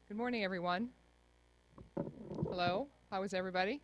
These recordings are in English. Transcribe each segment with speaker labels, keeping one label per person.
Speaker 1: Good morning, everyone. Hello. How is everybody?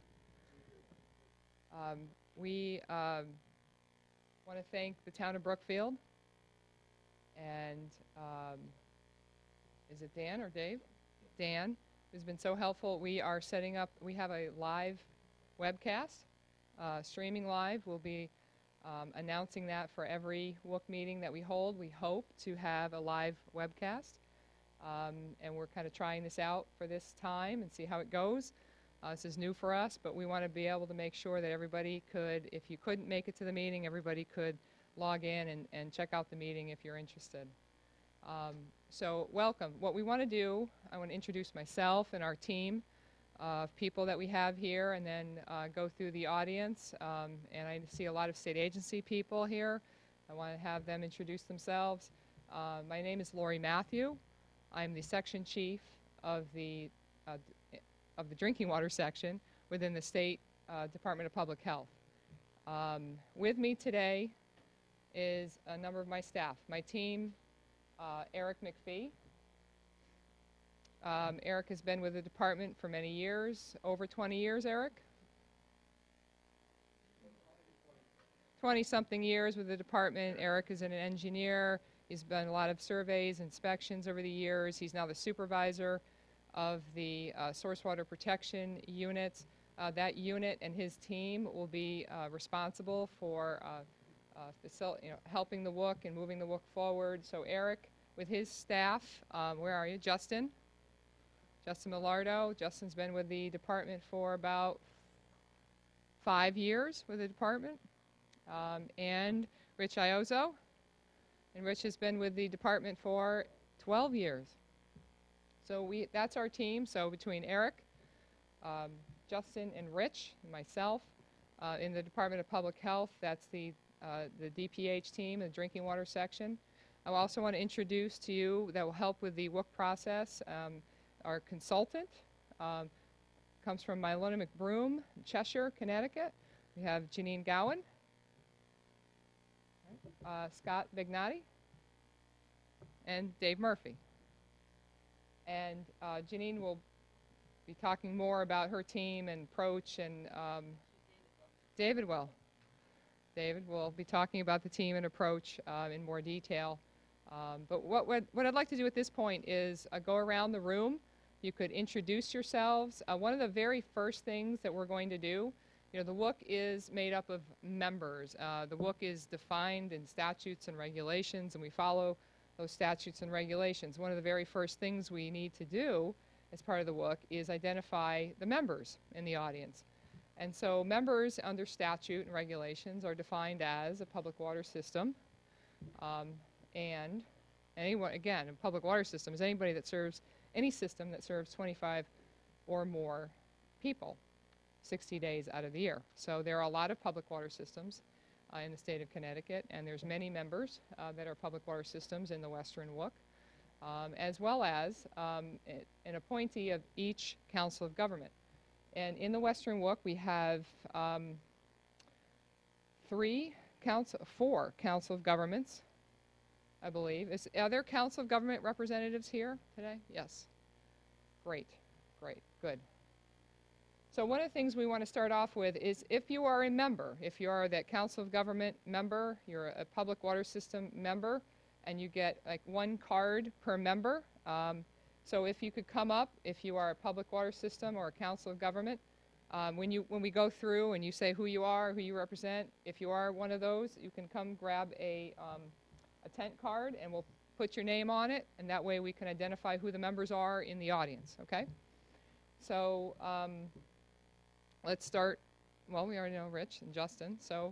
Speaker 1: We want to thank the town of Brookfield and is it Dan or Dave? Dan, who's been so helpful. We are setting up, we have a live webcast, streaming live. We'll be announcing that for every WOOC meeting that we hold. We hope to have a live webcast. And we're kind of trying this out for this time and see how it goes. This is new for us, but we want to be able to make sure that everybody could, if you couldn't make it to the meeting, everybody could log in and check out the meeting if you're interested. So welcome. What we want to do, I want to introduce myself and our team of people that we have here, and then go through the audience. And I see a lot of state agency people here. I want to have them introduce themselves. My name is Lori Matthew. I'm the section chief of the drinking water section within the State Department of Public Health. With me today is a number of my staff. My team, Eric McPhee. Eric has been with the department for many years, over 20 years, Eric? 20-something years with the department. Eric is an engineer. He's done a lot of surveys, inspections over the years. He's now the supervisor of the source water protection unit. That unit and his team will be responsible for helping the WOOC and moving the WOOC forward. So Eric, with his staff, where are you? Justin Millardo. Justin's been with the department for about 5 years with the department. And Rich Iozzo. And Rich has been with the department for 12 years. So that's our team. So between Eric, Justin, and Rich, and myself, in the Department of Public Health, that's the DPH team, the drinking water section. I also want to introduce to you that will help with the WOOC process. Our consultant comes from Mylona McBroom, Cheshire, Connecticut. We have Janine Gowan. Scott Bignati, and Dave Murphy. And Janine will be talking more about her team and approach, and David will. David will be talking about the team and approach in more detail. But what I'd like to do at this point is go around the room. You could introduce yourselves. One of the very first things that we're going to do, you know, the WOOC is made up of members. The WOOC is defined in statutes and regulations, and we follow those statutes and regulations. One of the very first things we need to do as part of the WOOC is identify the members in the audience. And so members under statute and regulations are defined as a public water system. And anyone, again, a public water system is anybody that serves, any system that serves 25 or more people 60 days out of the year. So there are a lot of public water systems in the state of Connecticut, and there's many members that are public water systems in the Western WOOC, as well as an appointee of each council of government. And in the Western WOOC, we have 4 council of governments, I believe. Are there council of government representatives here today? Yes. Great, great, good. So one of the things we want to start off with is if you are a member, if you are that council of government member, you're a public water system member, and you get like 1 card per member. So if you could come up, if you are a public water system or a council of government, when we go through and you say who you are, who you represent, if you are one of those, you can come grab a tent card and we'll put your name on it, and that way we can identify who the members are in the audience, okay? So let's start. Well, we already know Rich and Justin, so.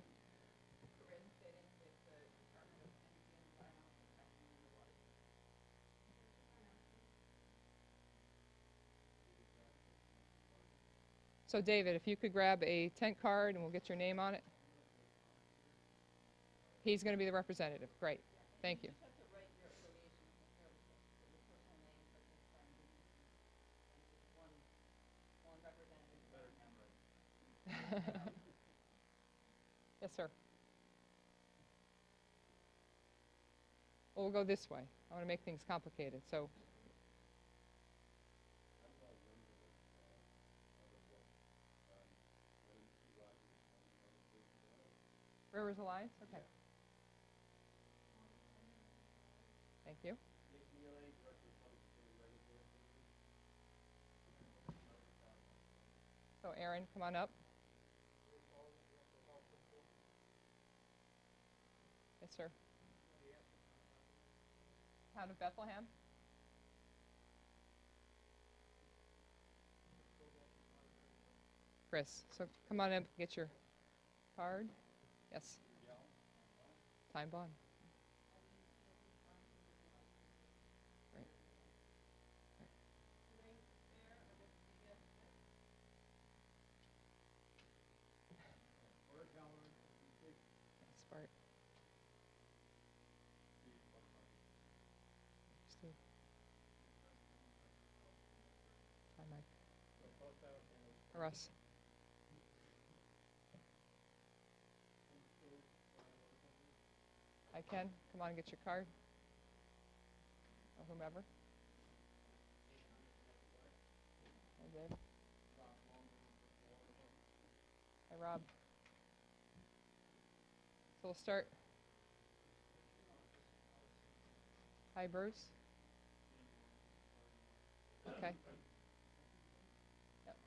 Speaker 1: So David, if you could grab a tent card and we'll get your name on it. He's going to be the representative. Great. Thank you. Yes, sir. Well, we'll go this way. I want to make things complicated. So Rivers Alliance? Okay. Thank you. So Aaron, come on up. Yes, sir. Town of Bethlehem. Chris, so come on up and get your card. Yes. Time bond. Great. Yes, Bart. Steve. Hi, Mike. Russ. Hi, Ken. Come on and get your card. Or whomever. Hi, Dave. Hi, Rob. So we'll start. Hi, Bruce. Okay. Yep.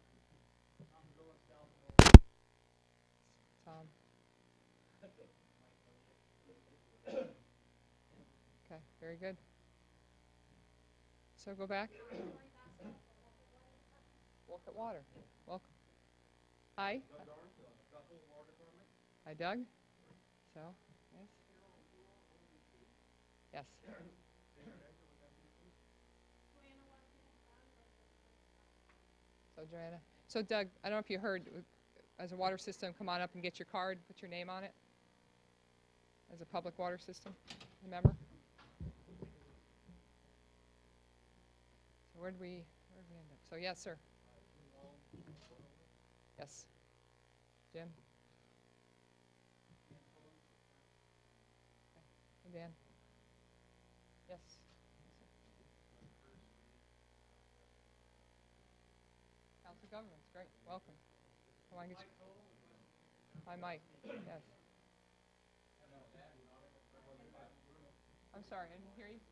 Speaker 1: Tom. Okay, very good. So go back. Wolcott Water. Welcome. Hi. Hi, Doug. So, yes. Yes. So, Joanna. So, Doug, I don't know if you heard, as a water system, come on up and get your card, put your name on it. As a public water system, remember? So where did we end up? So, yes, sir. Yes. Jim? Okay. Dan? Yes. Council of Governments, great. Welcome. Come on, get your... Hi, Mike. Yes. I'm sorry, I didn't hear you.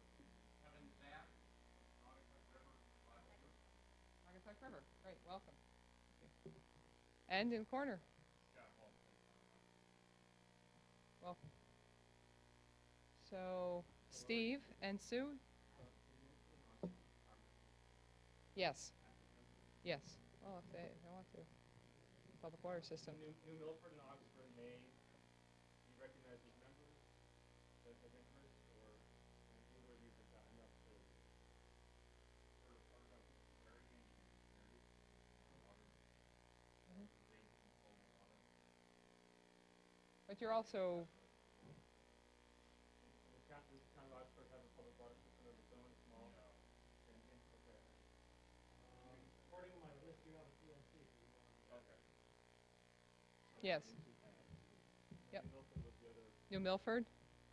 Speaker 1: Naugatuck River. Great, welcome. And in the corner. Welcome. So, Steve and Sue? Yes. Yes. Well, if they want to. Public water system.
Speaker 2: New Milford and Oxford may be recognized as members of interest, or either of these have got enough to
Speaker 1: But you're also...
Speaker 2: Does Town of Oxford have a public water system of its own, small? No. Okay. According to my list, you have a PNC. Okay.
Speaker 1: Yes. Yep.
Speaker 2: New Milford was the other.
Speaker 1: New Milford?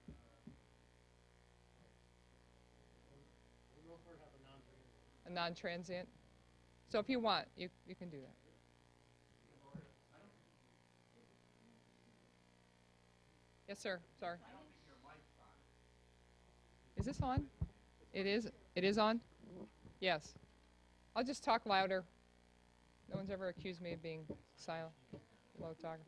Speaker 2: New Milford have a non-transient.
Speaker 1: A non-transient. So if you want, you can do that. Yes, sir. Sorry.
Speaker 2: I don't think your mic's on.
Speaker 1: Is this on? It is. It is on? Yes. I'll just talk louder. No one's ever accused me of being silent, low talker.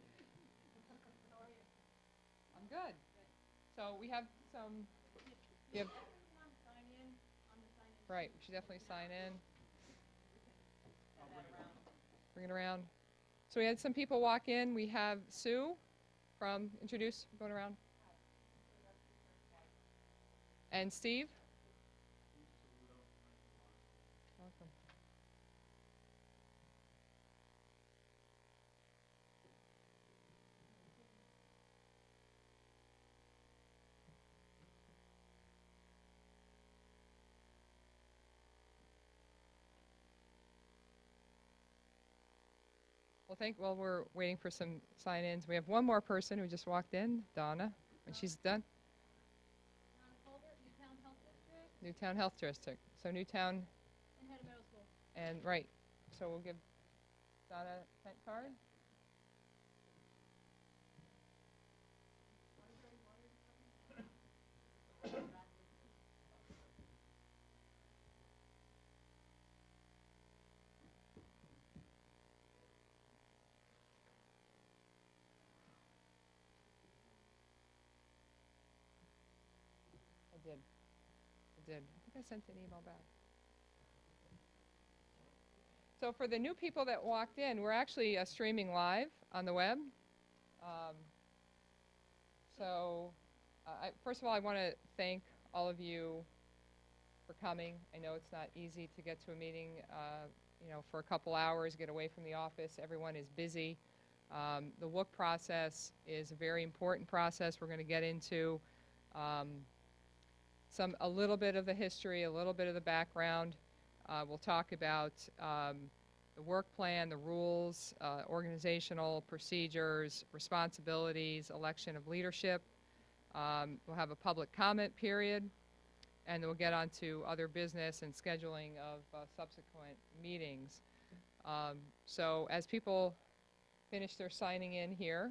Speaker 1: I'm good. So we have some. You have, right. We should definitely sign in. Bring it around. So we had some people walk in. We have Sue from Introduce, going around. And Steve. Welcome. Well, we're waiting for some sign-ins. We have one more person who just walked in, Donna, when she's done.
Speaker 3: Newtown Health District.
Speaker 1: Newtown Health District. So Newtown.
Speaker 3: And head of middle school.
Speaker 1: And right. So we'll give Donna a tent card. did. I did. I think I sent an email back. So for the new people that walked in, we're actually streaming live on the web. First of all, I want to thank all of you for coming. I know it's not easy to get to a meeting, for a couple hours, get away from the office. Everyone is busy. The WUC process is a very important process. We're going to get into a little bit of the history, a little bit of the background. We'll talk about the work plan, the rules, organizational procedures, responsibilities, election of leadership. We'll have a public comment period, and then we'll get on to other business and scheduling of subsequent meetings. So as people finish their signing in here,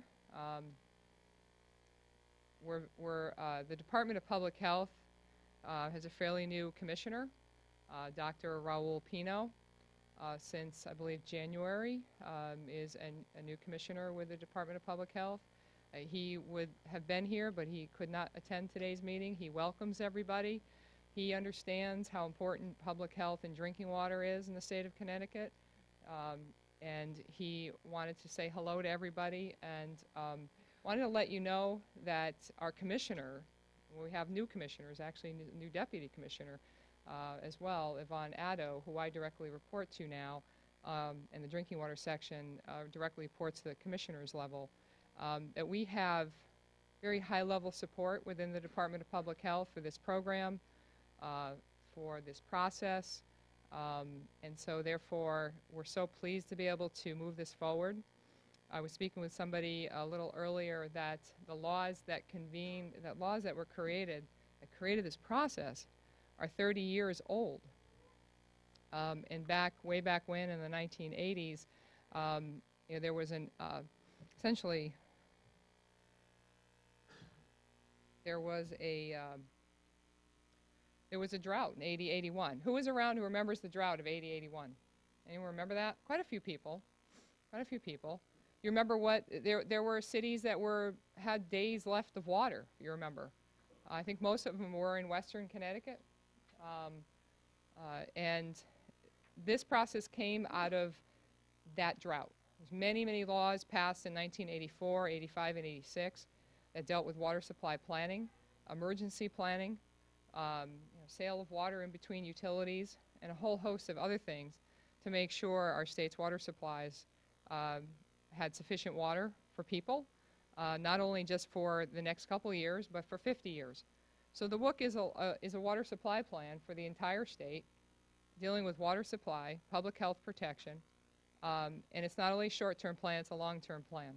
Speaker 1: the Department of Public Health has a fairly new commissioner, Dr. Raul Pino. Since, I believe, January, is a new commissioner with the Department of Public Health. He would have been here, but he could not attend today's meeting. He welcomes everybody. He understands how important public health and drinking water is in the state of Connecticut. And he wanted to say hello to everybody and wanted to let you know that our commissioner, we have new commissioners, actually new deputy commissioner as well, Yvonne Addo, who I directly report to now, and the drinking water section directly reports to the commissioner's level, that we have very high level support within the Department of Public Health for this program, for this process, and so therefore we're so pleased to be able to move this forward. I was speaking with somebody a little earlier that the laws that were created, that created this process, are 30 years old. And way back when in the 1980s, there was essentially there was a drought in 80-81. Who was around who remembers the drought of 80-81? Anyone remember that? Quite a few people. You remember what there were cities that had days left of water, if you remember. I think most of them were in western Connecticut. And this process came out of that drought. There's many laws passed in 1984, 85, and 86 that dealt with water supply planning, emergency planning, sale of water in between utilities, and a whole host of other things to make sure our state's water supplies had sufficient water for people, not only just for the next couple of years, but for 50 years. So the WUC is a water supply plan for the entire state, dealing with water supply, public health protection, and it's not only a short-term plan, it's a long-term plan.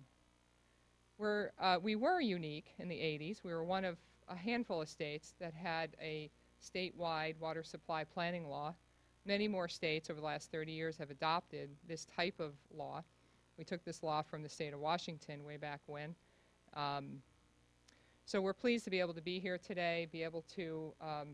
Speaker 1: We were unique in the 80s. We were one of a handful of states that had a statewide water supply planning law. Many more states over the last 30 years have adopted this type of law. We took this law from the state of Washington way back when. So we're pleased to be able to be here today, be able to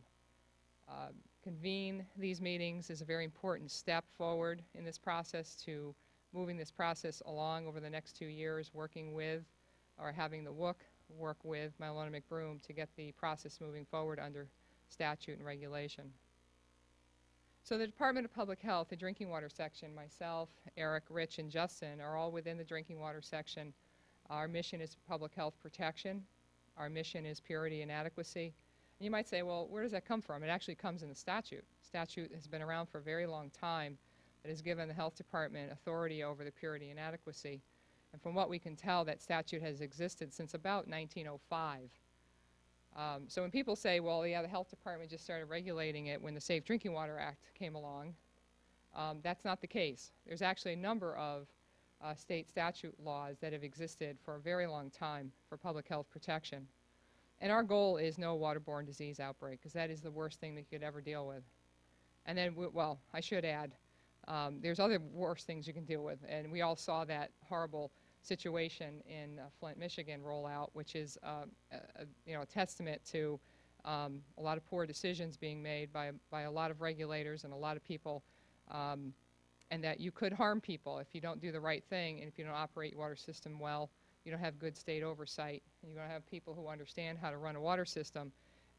Speaker 1: convene these meetings is a very important step forward in this process to moving this process along over the next 2 years, working with or having the WUC work with Malona McBroom to get the process moving forward under statute and regulation. So the Department of Public Health, the drinking water section, myself, Eric, Rich, and Justin are all within the drinking water section. Our mission is public health protection. Our mission is purity and adequacy. And you might say, well, where does that come from? It actually comes in the statute. Statute has been around for a very long time that has given the health department authority over the purity and adequacy. And from what we can tell, that statute has existed since about 1905. So when people say, well, yeah, the health department just started regulating it when the Safe Drinking Water Act came along, that's not the case. There's actually a number of state statute laws that have existed for a very long time for public health protection. And our goal is no waterborne disease outbreak, because that is the worst thing that you could ever deal with. And then, well, I should add, there's other worse things you can deal with, and we all saw that horrible situation in Flint, Michigan rollout, which is a testament to a lot of poor decisions being made by a lot of regulators and a lot of people, and that you could harm people if you don't do the right thing and if you don't operate your water system well, you don't have good state oversight, and you're going to have people who understand how to run a water system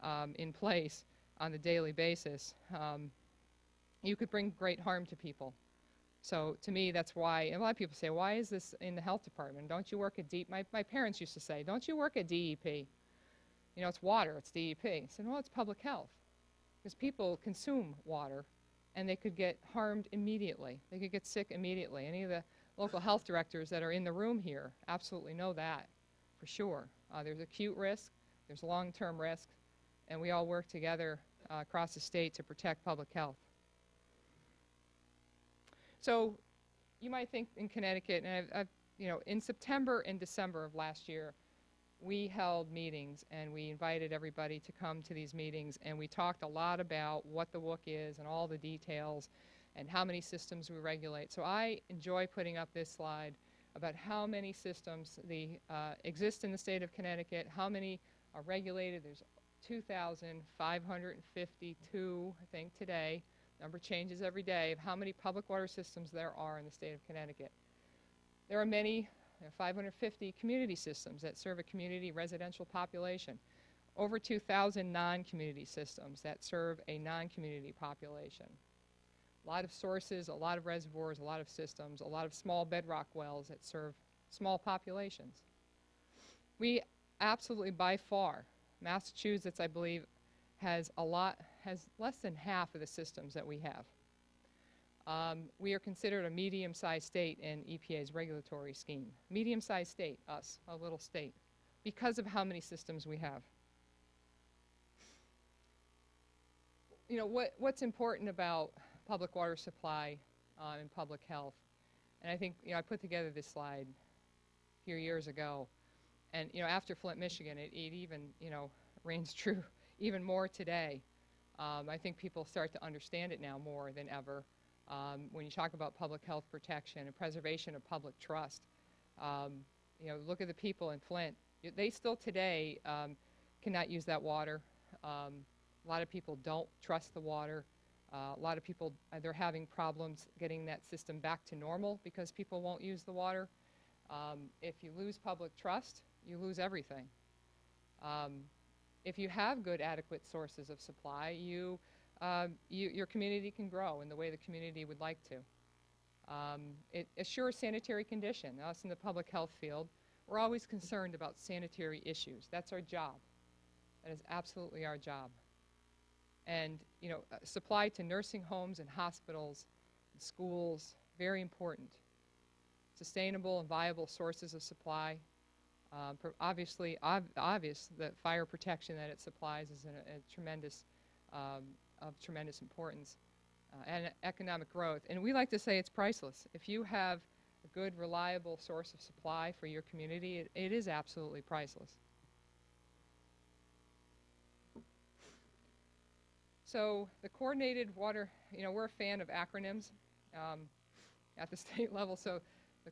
Speaker 1: in place on a daily basis, you could bring great harm to people. So to me, that's why, and a lot of people say, why is this in the health department? Don't you work at DEP? My parents used to say, don't you work at DEP? You know, it's water, it's DEP. I said, well, it's public health. Because people consume water, and they could get harmed immediately. They could get sick immediately. Any of the local health directors that are in the room here absolutely know that, for sure. There's acute risk, there's long-term risk, and we all work together across the state to protect public health. So you might think in Connecticut, and you know, in September and December of last year, we held meetings and we invited everybody to come to these meetings, and we talked a lot about what the WUC is and all the details and how many systems we regulate. So I enjoy putting up this slide about how many systems exist in the state of Connecticut, how many are regulated. There's 2,552, I think, today. Number changes every day, of how many public water systems there are in the state of Connecticut. There are many, 550 community systems that serve a community residential population. Over 2,000 non-community systems that serve a non-community population. A lot of sources, a lot of reservoirs, a lot of systems, a lot of small bedrock wells that serve small populations. We absolutely, by far, Massachusetts, I believe, has less than half of the systems that we have. We are considered a medium-sized state in EPA's regulatory scheme. Medium-sized state, us, a little state, because of how many systems we have. You know, what's important about public water supply and public health, and I think, you know, I put together this slide a few years ago, and, you know, after Flint, Michigan, it even, you know, reigns true even more today. I think people start to understand it now more than ever. When you talk about public health protection and preservation of public trust, you know, look at the people in Flint. They still today cannot use that water. A lot of people don't trust the water. A lot of people, they're having problems getting that system back to normal because people won't use the water. If you lose public trust, you lose everything. If you have good, adequate sources of supply, your community can grow in the way the community would like to. It assures sanitary condition. Us in the public health field, we're always concerned about sanitary issues. That's our job. That is absolutely our job. And, you know, supply to nursing homes and hospitals, and schools, very important. Sustainable and viable sources of supply. Obviously, obvious that fire protection that it supplies is a tremendous, of tremendous importance, and economic growth. And we like to say it's priceless. If you have a good, reliable source of supply for your community, it is absolutely priceless. So the coordinated water, you know, we're a fan of acronyms at the state level. So the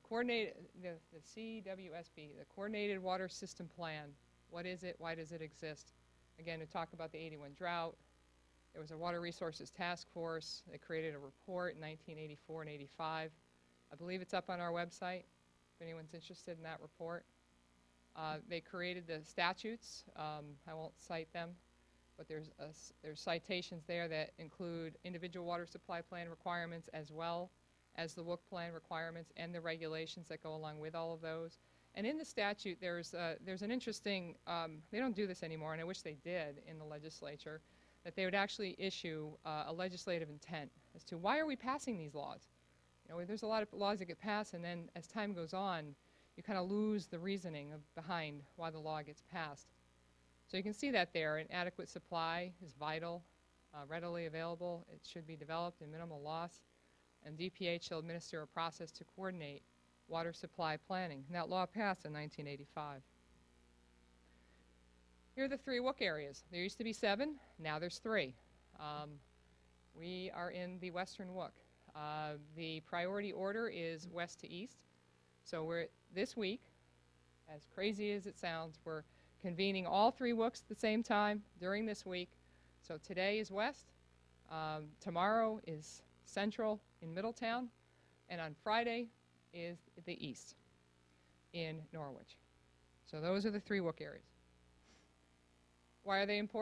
Speaker 1: CWSP, the Coordinated Water System Plan, what is it? Why does it exist? Again, to talk about the 81 drought. There was a Water Resources Task Force. They created a report in 1984 and 85. I believe it's up on our website, if anyone's interested in that report. They created the statutes. I won't cite them, but there's citations there that include individual water supply plan requirements as well as the WUC plan requirements and the regulations that go along with all of those. And in the statute, there's an interesting, they don't do this anymore, and I wish they did in the legislature, that they would actually issue a legislative intent as to why are we passing these laws. You know, there's a lot of laws that get passed, and then as time goes on, you kind of lose the reasoning behind why the law gets passed. So you can see that there. An adequate supply is vital, readily available. It should be developed in minimal loss. And DPH shall administer a process to coordinate water supply planning. And that law passed in 1985. Here are the 3 WUC areas. There used to be 7, now there's 3. We are in the Western WUC. The priority order is west to east. So we're, this week, as crazy as it sounds, we're convening all 3 WUCs at the same time during this week. So today is west, tomorrow is central in Middletown, and on Friday is the east in Norwich. So those are the 3 WUC areas. Why are they important?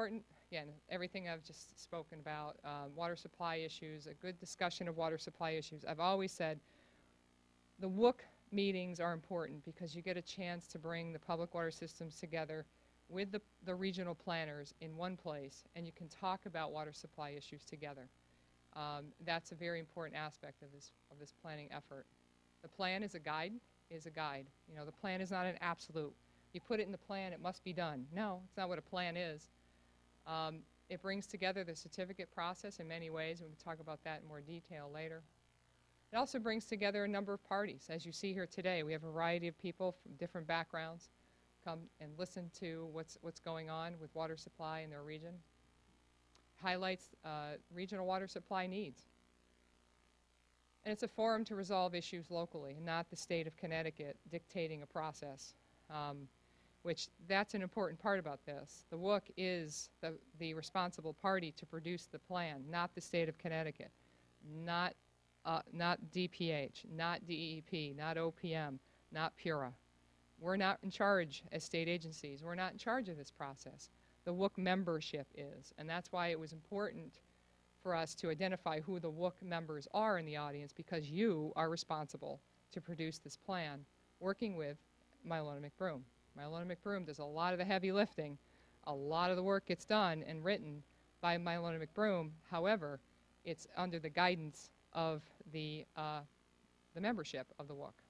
Speaker 1: again, everything I've just spoken about, water supply issues, a good discussion of water supply issues. I've always said the WUC meetings are important because you get a chance to bring the public water systems together with the regional planners in one place, and you can talk about water supply issues together. That's a very important aspect of this planning effort. The plan is a guide. You know, the plan is not an absolute. You put it in the plan, it must be done. No, it's not what a plan is. It brings together the certificate process in many ways, and we can talk about that in more detail later. It also brings together a number of parties. As you see here today, we have a variety of people from different backgrounds come and listen to what's going on with water supply in their region. Highlights regional water supply needs. And it's a forum to resolve issues locally, not the state of Connecticut dictating a process, which that's an important part about this. The WUC is the responsible party to produce the plan, not the state of Connecticut, not DPH, not DEP, not OPM, not PURA. We're not in charge as state agencies. We're not in charge of this process. The WUC membership is, and that's why it was important for us to identify who the WUC members are in the audience, because you are responsible to produce this plan, working with Mylona McBroom. Mylona McBroom does a lot of the heavy lifting. A lot of the work gets done and written by Mylona McBroom. However, it's under the guidance of the membership of the WUC.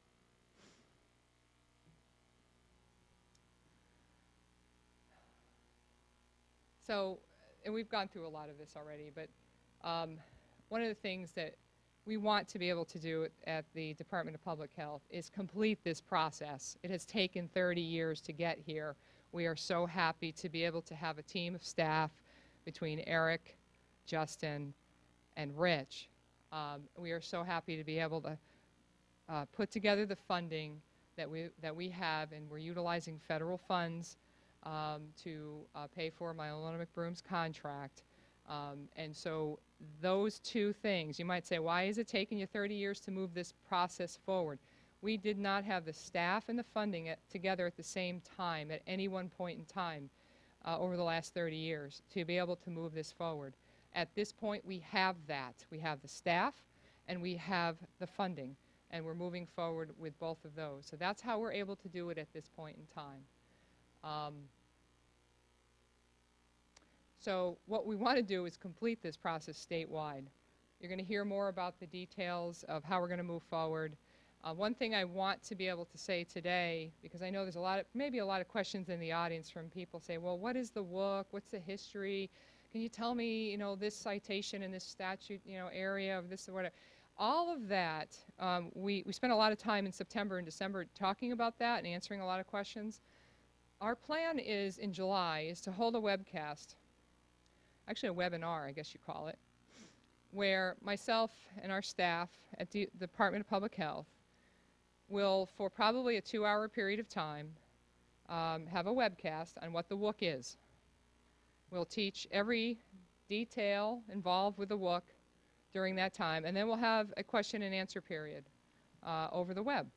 Speaker 1: So, and we've gone through a lot of this already, but one of the things that we want to be able to do at the Department of Public Health is complete this process. It has taken 30 years to get here. We are so happy to be able to have a team of staff between Eric, Justin, and Rich. We are so happy to be able to put together the funding that we have, and we're utilizing federal funds to pay for Mylona McBroom's contract. And so those two things, you might say, why is it taking you 30 years to move this process forward? We did not have the staff and the funding together at the same time at any one point in time over the last 30 years to be able to move this forward. At this point, we have that. We have the staff and we have the funding, and we're moving forward with both of those. So that's how we're able to do it at this point in time. So what we want to do is complete this process statewide. You're going to hear more about the details of how we're going to move forward. One thing I want to be able to say today, because I know there's maybe a lot of questions in the audience from people say, well, what is the WUC? What's the history? Can you tell me, you know, this citation in this statute, you know, area of this or whatever? All of that, we spent a lot of time in September and December talking about that and answering a lot of questions. Our plan is in July is to hold a webcast, actually a webinar, I guess you call it, where myself and our staff at the Department of Public Health will, for probably a 2-hour period of time, have a webcast on what the WUC is. We'll teach every detail involved with the WUC during that time, and then we'll have a question and answer period over the web.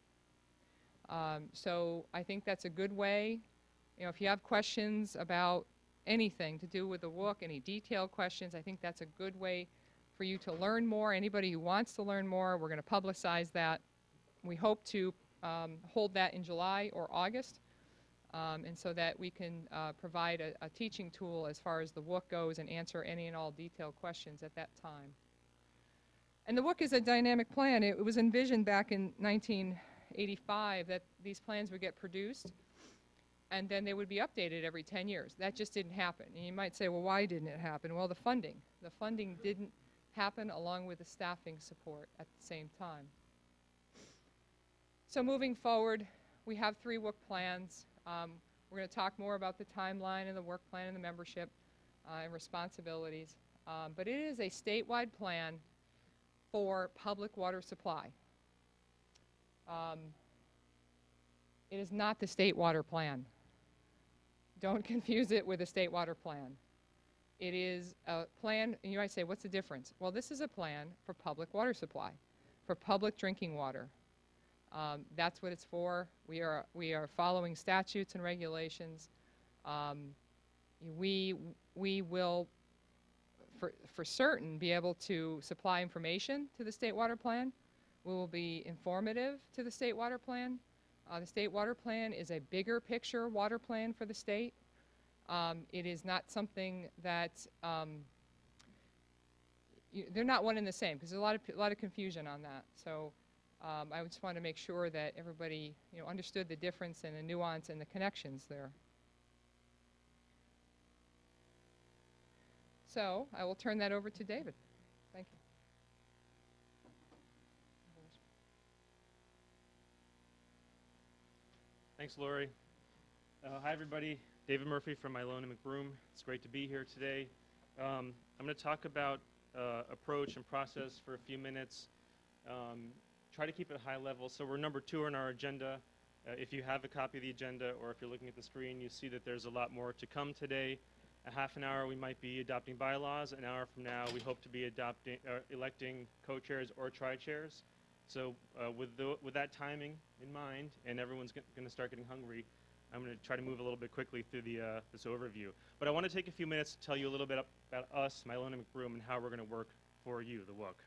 Speaker 1: So I think that's a good way. You know, if you have questions about anything to do with the WUC, any detailed questions, I think that's a good way for you to learn more. Anybody who wants to learn more, we're going to publicize that. We hope to hold that in July or August, and so that we can provide a teaching tool as far as the WUC goes and answer any and all detailed questions at that time. And the WUC is a dynamic plan. It was envisioned back in 1985 that these plans would get produced and then they would be updated every 10 years. That just didn't happen. And you might say, well, why didn't it happen? Well, the funding. The funding didn't happen along with the staffing support at the same time. So moving forward, we have 3 WUC plans. We're going to talk more about the timeline and the work plan and the membership and responsibilities. But it is a statewide plan for public water supply. It is not the state water plan. Don't confuse it with the state water plan. It is a plan, and you might say, what's the difference? Well, this is a plan for public water supply, for public drinking water. That's what it's for. We are following statutes and regulations we will for certain be able to supply information to the State Water Plan. We will be informative to the State Water Plan. The State Water Plan is a bigger picture water plan for the state. It is not something that they're not one and the same, because there's a lot of confusion on that. So I just want to make sure that everybody understood the difference and the nuance and the connections there. So I will turn that over to David. Thank you.
Speaker 2: Thanks, Lori. Hi, everybody. David Murphy from Ilona McBroom. It's great to be here today. I'm going to talk about approach and process for a few minutes. Try to keep it high level. So we're number 2 on our agenda. If you have a copy of the agenda, or if you're looking at the screen, you see that there's a lot more to come today. A half an hour, we might be adopting bylaws. An hour from now, we hope to be electing co-chairs or tri-chairs. So with that timing in mind, and everyone's going to start getting hungry, I'm going to try to move a little bit quickly through this overview. But I want to take a few minutes to tell you a little bit about us, Ilona McBroom, and how we're going to work for you, the WUC.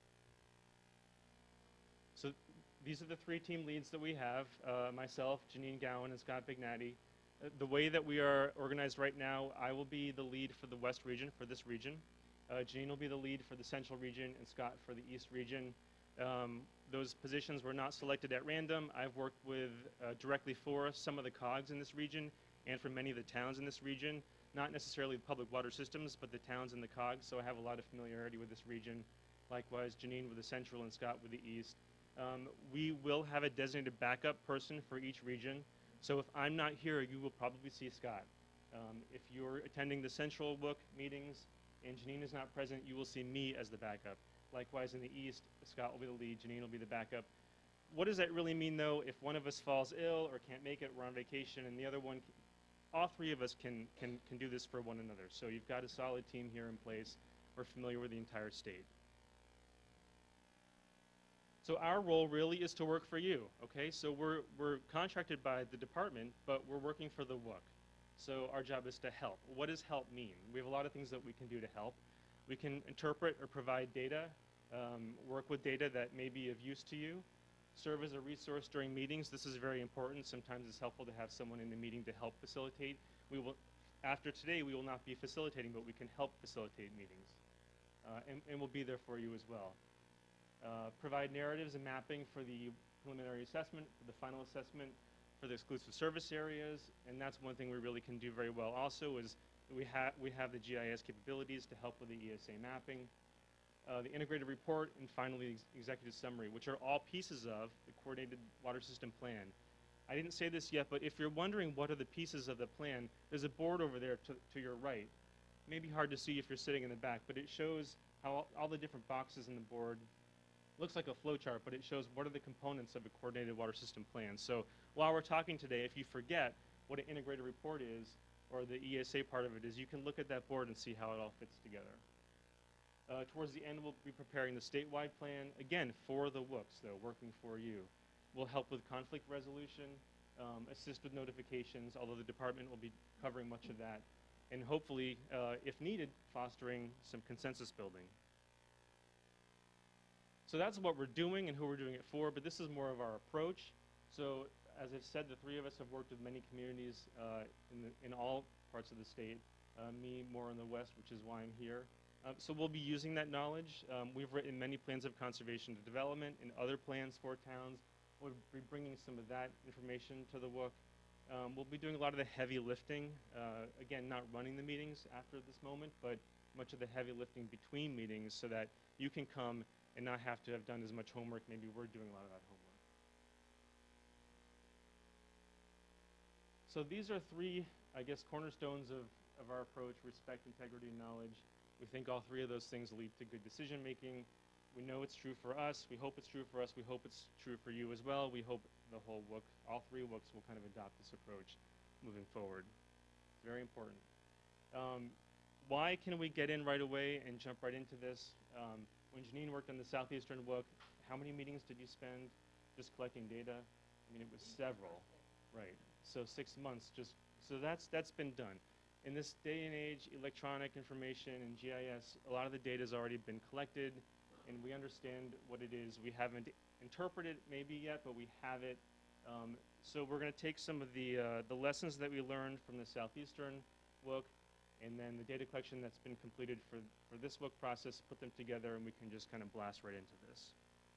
Speaker 2: So these are the 3 team leads that we have, myself, Janine Gowan, and Scott Bignatti. The way that we are organized right now, I will be the lead for the West region, for this region. Janine will be the lead for the Central region, and Scott for the East region. Those positions were not selected at random. I've worked with directly for some of the COGs in this region and for many of the towns in this region, not necessarily the public water systems, but the towns and the COGs, so I have a lot of familiarity with this region. Likewise, Janine with the Central and Scott with the East. We will have a designated backup person for each region. So if I'm not here, you will probably see Scott. If you're attending the Central WUC meetings and Janine is not present, you will see me as the backup. Likewise, in the East, Scott will be the lead, Janine will be the backup. What does that really mean, though, if one of us falls ill or can't make it, we're on vacation, and the other one, all 3 of us can do this for one another. So you've got a solid team here in place. We're familiar with the entire state. So our role really is to work for you, okay? So we're contracted by the department, but we're working for the WUC. So our job is to help. What does help mean? We have a lot of things that we can do to help. We can interpret or provide data, work with data that may be of use to you, serve as a resource during meetings. This is very important. Sometimes it's helpful to have someone in the meeting to help facilitate. After today, we will not be facilitating, but we can help facilitate meetings. And we'll be there for you as well. Provide narratives and mapping for the preliminary assessment, for the final assessment, for the exclusive service areas, and that's one thing we really can do very well also is we have the GIS capabilities to help with the ESA mapping, the integrated report, and finally the executive summary, which are all pieces of the coordinated water system plan. I didn't say this yet, but if you're wondering what are the pieces of the plan, there's a board over there to your right. Maybe hard to see if you're sitting in the back, but it shows how all the different boxes in the board looks like a flow chart, but it shows what are the components of a coordinated water system plan. So while we're talking today, if you forget what an integrated report is, or the ESA part of it is, you can look at that board and see how it all fits together. Towards the end, we'll be preparing the statewide plan, again, for the WUCs, though, working for you. We'll help with conflict resolution, assist with notifications, although the department will be covering much of that, and hopefully, if needed, fostering some consensus building. So that's what we're doing and who we're doing it for, but this is more of our approach. So as I've said, the 3 of us have worked with many communities in all parts of the state. Me more in the West, which is why I'm here. So we'll be using that knowledge. We've written many plans of conservation and development and other plans for towns. We'll be bringing some of that information to the WUC. We'll be doing a lot of the heavy lifting. Again, not running the meetings after this moment, but much of the heavy lifting between meetings so that you can come and not have to have done as much homework. Maybe we're doing a lot of that homework. So these are 3, I guess, cornerstones of our approach: respect, integrity, and knowledge. We think all 3 of those things lead to good decision making. We know it's true for us. We hope it's true for us. We hope it's true for you as well. We hope the whole WUC, all 3 WUCs will kind of adopt this approach moving forward. It's very important. Why can we get in right away and jump right into this? When Janine worked on the Southeastern WUC, how many meetings did you spend just collecting data? I mean, it was several, right? So 6 months just, so that's been done. In this day and age, electronic information and GIS, a lot of the data has already been collected, and we understand what it is. We haven't interpreted it maybe yet, but we have it. So we're going to take some of the lessons that we learned from the Southeastern WUC, and then the data collection that's been completed for this WUC process, put them together, and we can just kind of blast right into this.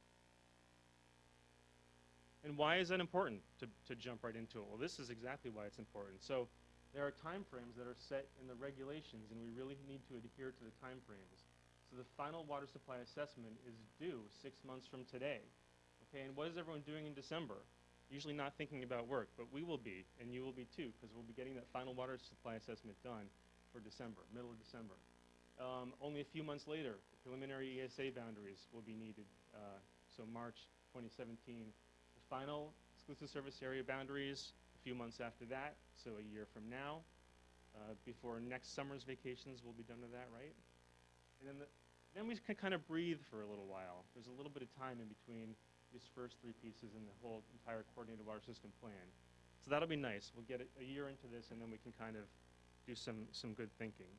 Speaker 2: And why is that important to jump right into it? Well, this is exactly why it's important. So there are time frames that are set in the regulations, and we really need to adhere to the time frames. So the final water supply assessment is due 6 months from today. Okay, and what is everyone doing in December? Usually not thinking about work, but we will be, and you will be too, because we'll be getting that final water supply assessment done for December, middle of December. Only a few months later, preliminary ESA boundaries will be needed. So March 2017, the final exclusive service area boundaries, a few months after that, so a year from now, before next summer's vacations will be done to that, right? And then we can kind of breathe for a little while. There's a little bit of time in between these first 3 pieces in the whole entire coordinated water system plan. So that'll be nice. We'll get a year into this, and then we can kind of do some good thinking.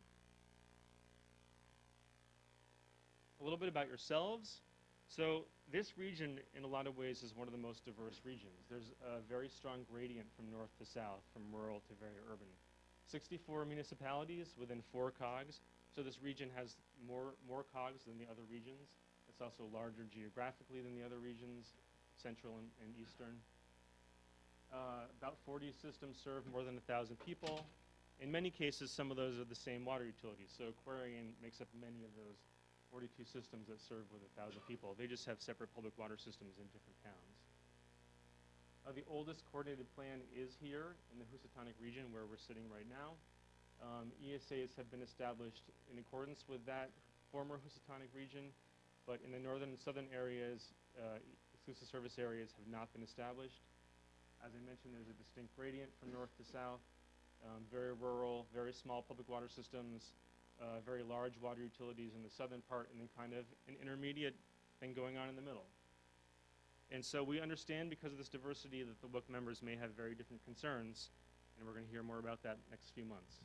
Speaker 2: A little bit about yourselves. So this region, in a lot of ways, is one of the most diverse regions. There's a very strong gradient from north to south, from rural to very urban. 64 municipalities within 4 COGs. So this region has more COGs than the other regions. It's also larger geographically than the other regions, central and eastern. About 40 systems serve more than 1,000 people. In many cases, some of those are the same water utilities. So Aquarian makes up many of those 42 systems that serve with 1,000 people. They just have separate public water systems in different towns. The oldest coordinated plan is here in the Housatonic region where we're sitting right now. ESAs have been established in accordance with that former Housatonic region, but in the northern and southern areas, exclusive service areas have not been established. As I mentioned, there's a distinct gradient from north to south, very rural, very small public water systems, very large water utilities in the southern part, and then kind of an intermediate thing going on in the middle. And so we understand, because of this diversity, that the WUC members may have very different concerns, and we're going to hear more about that next few months.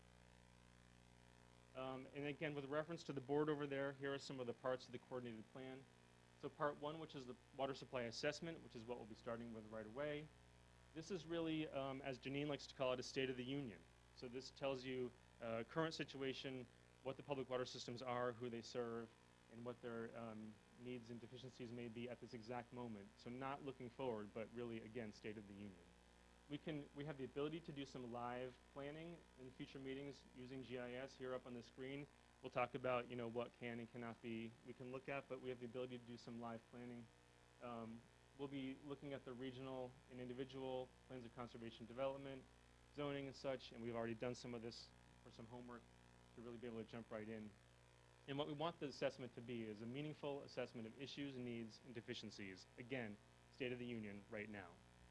Speaker 2: And again, with reference to the board over there, here are some of the parts of the coordinated plan. So part 1, which is the water supply assessment, which is what we'll be starting with right away. This is really, as Janine likes to call it, a state of the union. So this tells you current situation, what the public water systems are, who they serve, and what their needs and deficiencies may be at this exact moment. So not looking forward, but really, again, state of the union. We have the ability to do some live planning in future meetings using GIS here up on the screen. We'll talk about, what can and cannot be we can look at, but we have the ability to do some live planning. We'll be looking at the regional and individual plans of conservation development, zoning and such, and we've already done some of this for some homework to really be able to jump right in. And what we want the assessment to be is a meaningful assessment of issues, needs, and deficiencies. Again, state of the union right now.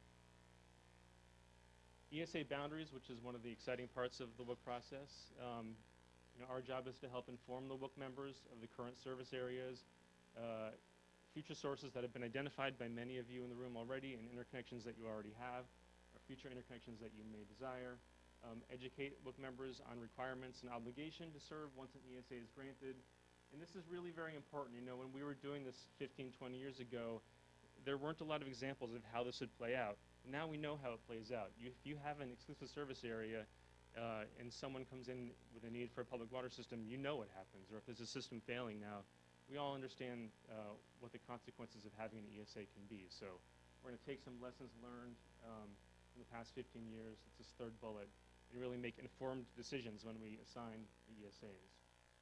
Speaker 2: ESA boundaries, which is one of the exciting parts of the WUC process. Our job is to help inform the WUC members of the current service areas, future sources that have been identified by many of you in the room already, and interconnections that you already have, or future interconnections that you may desire. Educate WUC members on requirements and obligation to serve once an ESA is granted. And this is really very important. When we were doing this 15, 20 years ago, there weren't a lot of examples of how this would play out. Now we know how it plays out. If you have an exclusive service area and someone comes in with a need for a public water system, you know what happens. Or if there's a system failing now, we all understand what the consequences of having an ESA can be. So we're going to take some lessons learned in the past 15 years. It's this third bullet. And really make informed decisions when we assign the ESAs.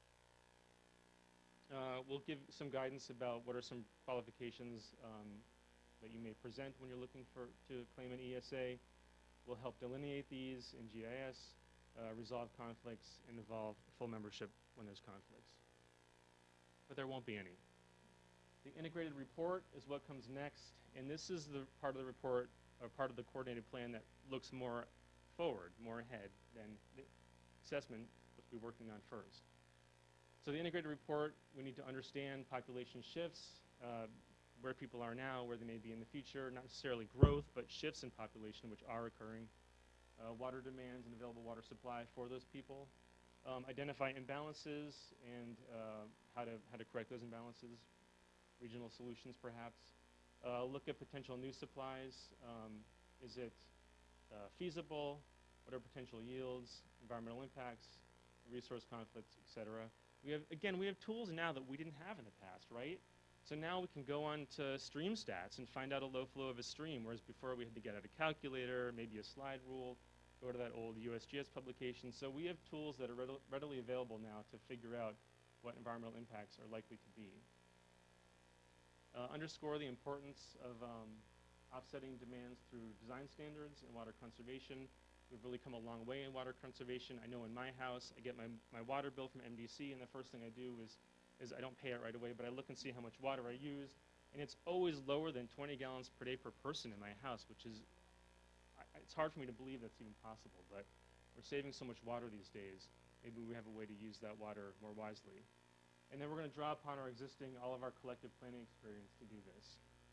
Speaker 2: We'll give some guidance about what are some qualifications that you may present when you're looking to claim an ESA. We'll help delineate these in GIS, resolve conflicts, and involve full membership when there's conflicts. But there won't be any. The integrated report is what comes next, and this is the part of the report, or part of the coordinated plan that looks more forward, more ahead than the assessment, which we're working on first. So the integrated report, we need to understand population shifts, where people are now, where they may be in the future, not necessarily growth, but shifts in population which are occurring. water demands and available water supply for those people, identify imbalances and how to correct those imbalances, regional solutions perhaps, look at potential new supplies. Is it feasible? What are potential yields, environmental impacts, resource conflicts, etc. We have tools now that we didn't have in the past, right? So now we can go on to stream stats and find out a low flow of a stream, whereas before we had to get out a calculator, maybe a slide rule, go to that old USGS publication. So we have tools that are readily available now to figure out what environmental impacts are likely to be. Underscore the importance of offsetting demands through design standards and water conservation. We've really come a long way in water conservation. I know in my house, I get my water bill from MDC, and the first thing I do is I don't pay it right away, but I look and see how much water I use, and it's always lower than 20 gallons per day per person in my house, which is, it's hard for me to believe that's even possible, but we're saving so much water these days. Maybe we have a way to use that water more wisely. And then we're going to draw upon all of our collective planning experience to do this.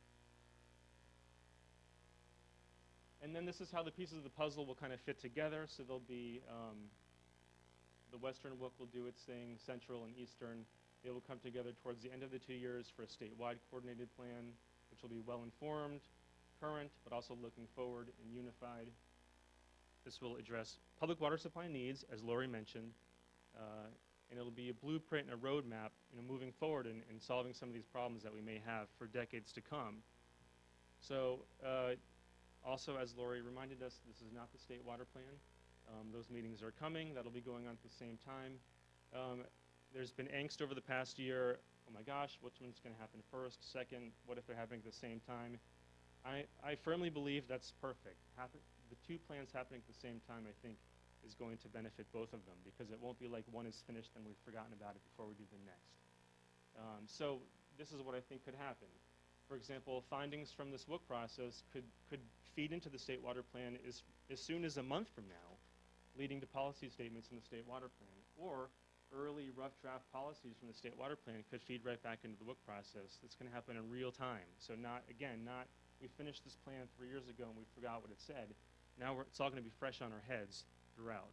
Speaker 2: And then this is how the pieces of the puzzle will kind of fit together. So there'll be, the Western WUC will do its thing, Central and Eastern. They will come together towards the end of the 2 years for a statewide coordinated plan, which will be well-informed, current, but also looking forward and unified. This will address public water supply needs, as Lori mentioned, and it'll be a blueprint and a roadmap, moving forward and solving some of these problems that we may have for decades to come. So, also, as Lori reminded us, this is not the state water plan. Those meetings are coming. That'll be going on at the same time. There's been angst over the past year. Oh my gosh, which one's going to happen first, second? What if they're happening at the same time? I firmly believe that's perfect. The two plans happening at the same time, I think, is going to benefit both of them, because it won't be like one is finished and we've forgotten about it before we do the next. So this is what I think could happen. For example, findings from this WUC process could feed into the state water plan as soon as a month from now, leading to policy statements in the state water plan. Or early rough draft policies from the state water plan could feed right back into the WUC process. That's going to happen in real time. So not we finished this plan 3 years ago and we forgot what it said. Now it's all going to be fresh on our heads throughout.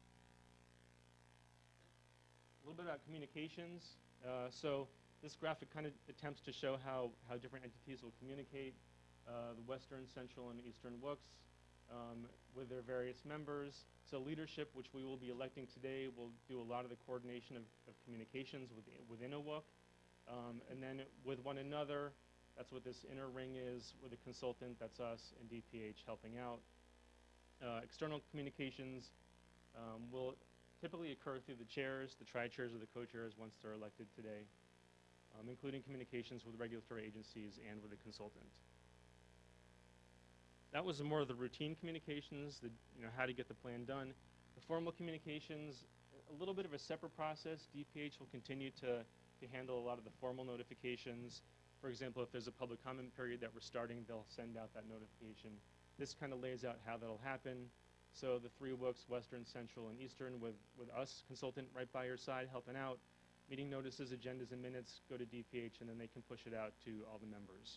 Speaker 2: A little bit about communications. So this graphic kind of attempts to show how different entities will communicate, the Western, Central, and Eastern WUCs with their various members. So leadership, which we will be electing today, will do a lot of the coordination of communications within a WUC. And then with one another, that's what this inner ring is, with a consultant, that's us, and DPH helping out. External communications will typically occur through the chairs, the tri-chairs, or the co-chairs once they're elected today, including communications with regulatory agencies and with a consultant. That was more of the routine communications, how to get the plan done. The formal communications, a little bit of a separate process. DPH will continue to handle a lot of the formal notifications. For example, if there's a public comment period that we're starting, they'll send out that notification. This kind of lays out how that'll happen. So the three WUCs, Western, Central, and Eastern, with us, consultant right by your side, helping out. Meeting notices, agendas, and minutes go to DPH, and then they can push it out to all the members.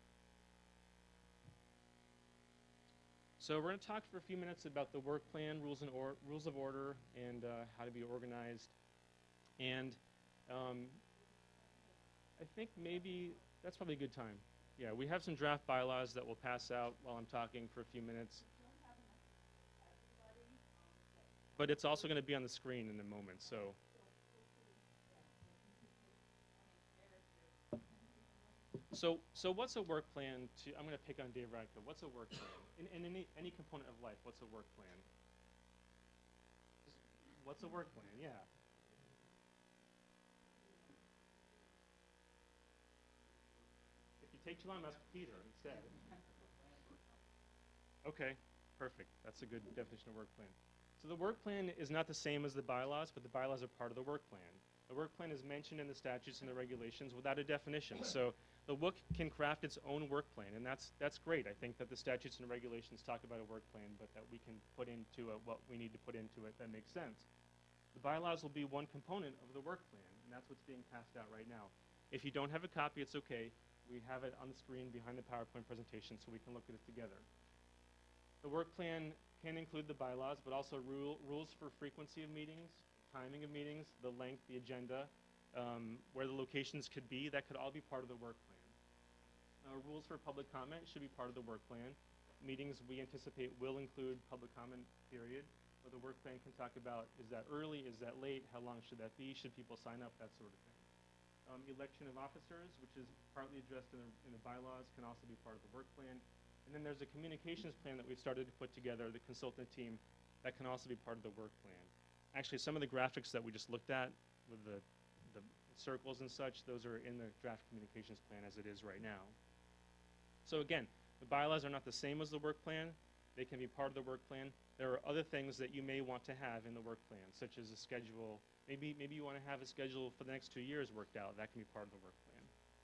Speaker 2: So we're going to talk for a few minutes about the work plan, rules of order, and how to be organized. And I think maybe that's probably a good time. Yeah, we have some draft bylaws that we'll pass out while I'm talking for a few minutes. But it's also going to be on the screen in a moment, so. So what's a work plan I'm going to pick on Dave Radcliffe. What's a work plan? In any component of life, what's a work plan? What's a work plan? Yeah. If you take too long, ask Peter instead. Okay, perfect. That's a good definition of work plan. So the work plan is not the same as the bylaws, but the bylaws are part of the work plan. The work plan is mentioned in the statutes and the regulations without a definition. So the WUC can craft its own work plan, and that's great. I think that the statutes and regulations talk about a work plan, but that we can put into it what we need to put into it that makes sense. The bylaws will be one component of the work plan, and that's what's being passed out right now. If you don't have a copy, it's okay. We have it on the screen behind the PowerPoint presentation so we can look at it together. The work plan can include the bylaws, but also rules for frequency of meetings, timing of meetings, the length, the agenda, where the locations could be. That could all be part of the work plan. Rules for public comment should be part of the work plan. Meetings we anticipate will include public comment period, where the work plan can talk about, is that early, is that late, how long should that be, should people sign up, that sort of thing. Election of officers, which is partly addressed in the bylaws, can also be part of the work plan. And then there's a communications plan that we've started to put together, the consultant team, that can also be part of the work plan. Actually, some of the graphics that we just looked at with the circles and such, those are in the draft communications plan as it is right now. So again, the bylaws are not the same as the work plan. They can be part of the work plan. There are other things that you may want to have in the work plan, such as a schedule. Maybe you want to have a schedule for the next 2 years worked out. That can be part of the work plan.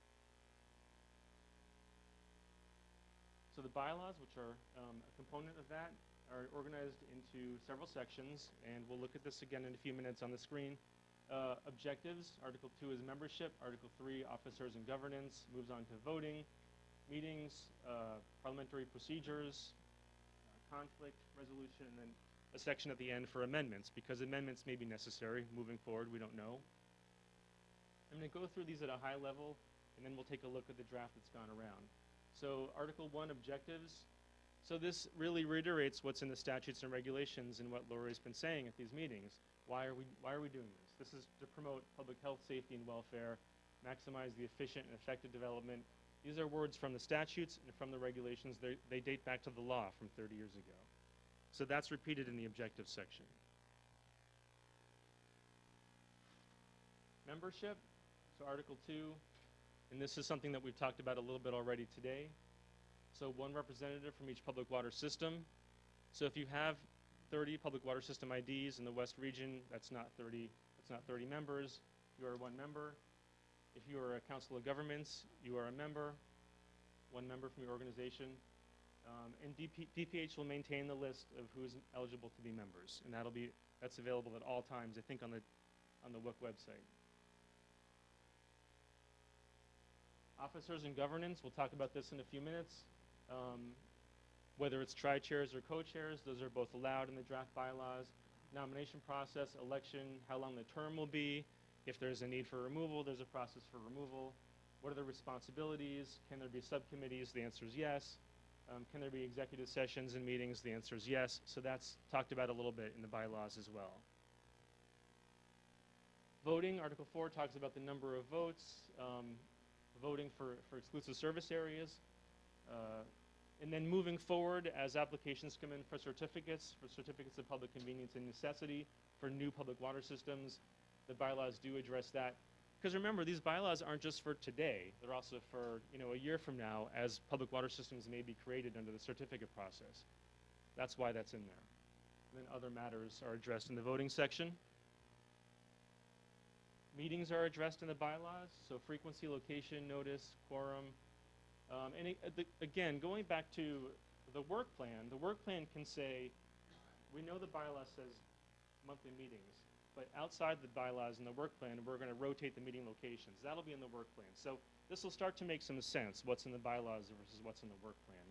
Speaker 2: So the bylaws, which are a component of that, are organized into several sections, and we'll look at this again in a few minutes on the screen. Objectives, Article 2 is membership. Article 3, officers and governance, moves on to voting, meetings, parliamentary procedures, conflict resolution, and then a section at the end for amendments, because amendments may be necessary moving forward. We don't know. I'm going to go through these at a high level, and then we'll take a look at the draft that's gone around. So Article 1, objectives. So this really reiterates what's in the statutes and regulations and what Lori's been saying at these meetings. Why are we doing this? This is to promote public health, safety, and welfare, maximize the efficient and effective development. These are words from the statutes and from the regulations. They date back to the law from 30 years ago. So that's repeated in the objectives section. Membership, so Article 2, and this is something that we've talked about a little bit already today. So 1 representative from each public water system. So if you have 30 public water system IDs in the West region, that's not 30 members. You are 1 member. If you are a council of governments, you are a member, 1 member from your organization. And DPH will maintain the list of who is eligible to be members, and that's available at all times, I think, on the WIC website. Officers and governance, we'll talk about this in a few minutes. Whether it's tri-chairs or co-chairs, those are both allowed in the draft bylaws. Nomination process, election, how long the term will be. If there's a need for removal, there's a process for removal. What are the responsibilities? Can there be subcommittees? The answer is yes. Can there be executive sessions and meetings? The answer is yes. So that's talked about a little bit in the bylaws as well. Voting, Article 4 talks about the number of votes, voting for exclusive service areas. And then moving forward, as applications come in for certificates of public convenience and necessity for new public water systems, the bylaws do address that. Because remember, these bylaws aren't just for today. They're also for a year from now, as public water systems may be created under the certificate process. That's why that's in there. And then other matters are addressed in the voting section. Meetings are addressed in the bylaws, so frequency, location, notice, quorum. Again, going back to the work plan can say, we know the bylaw says monthly meetings, but outside the bylaws and the work plan, we're going to rotate the meeting locations. That'll be in the work plan. So this will start to make some sense, what's in the bylaws versus what's in the work plan.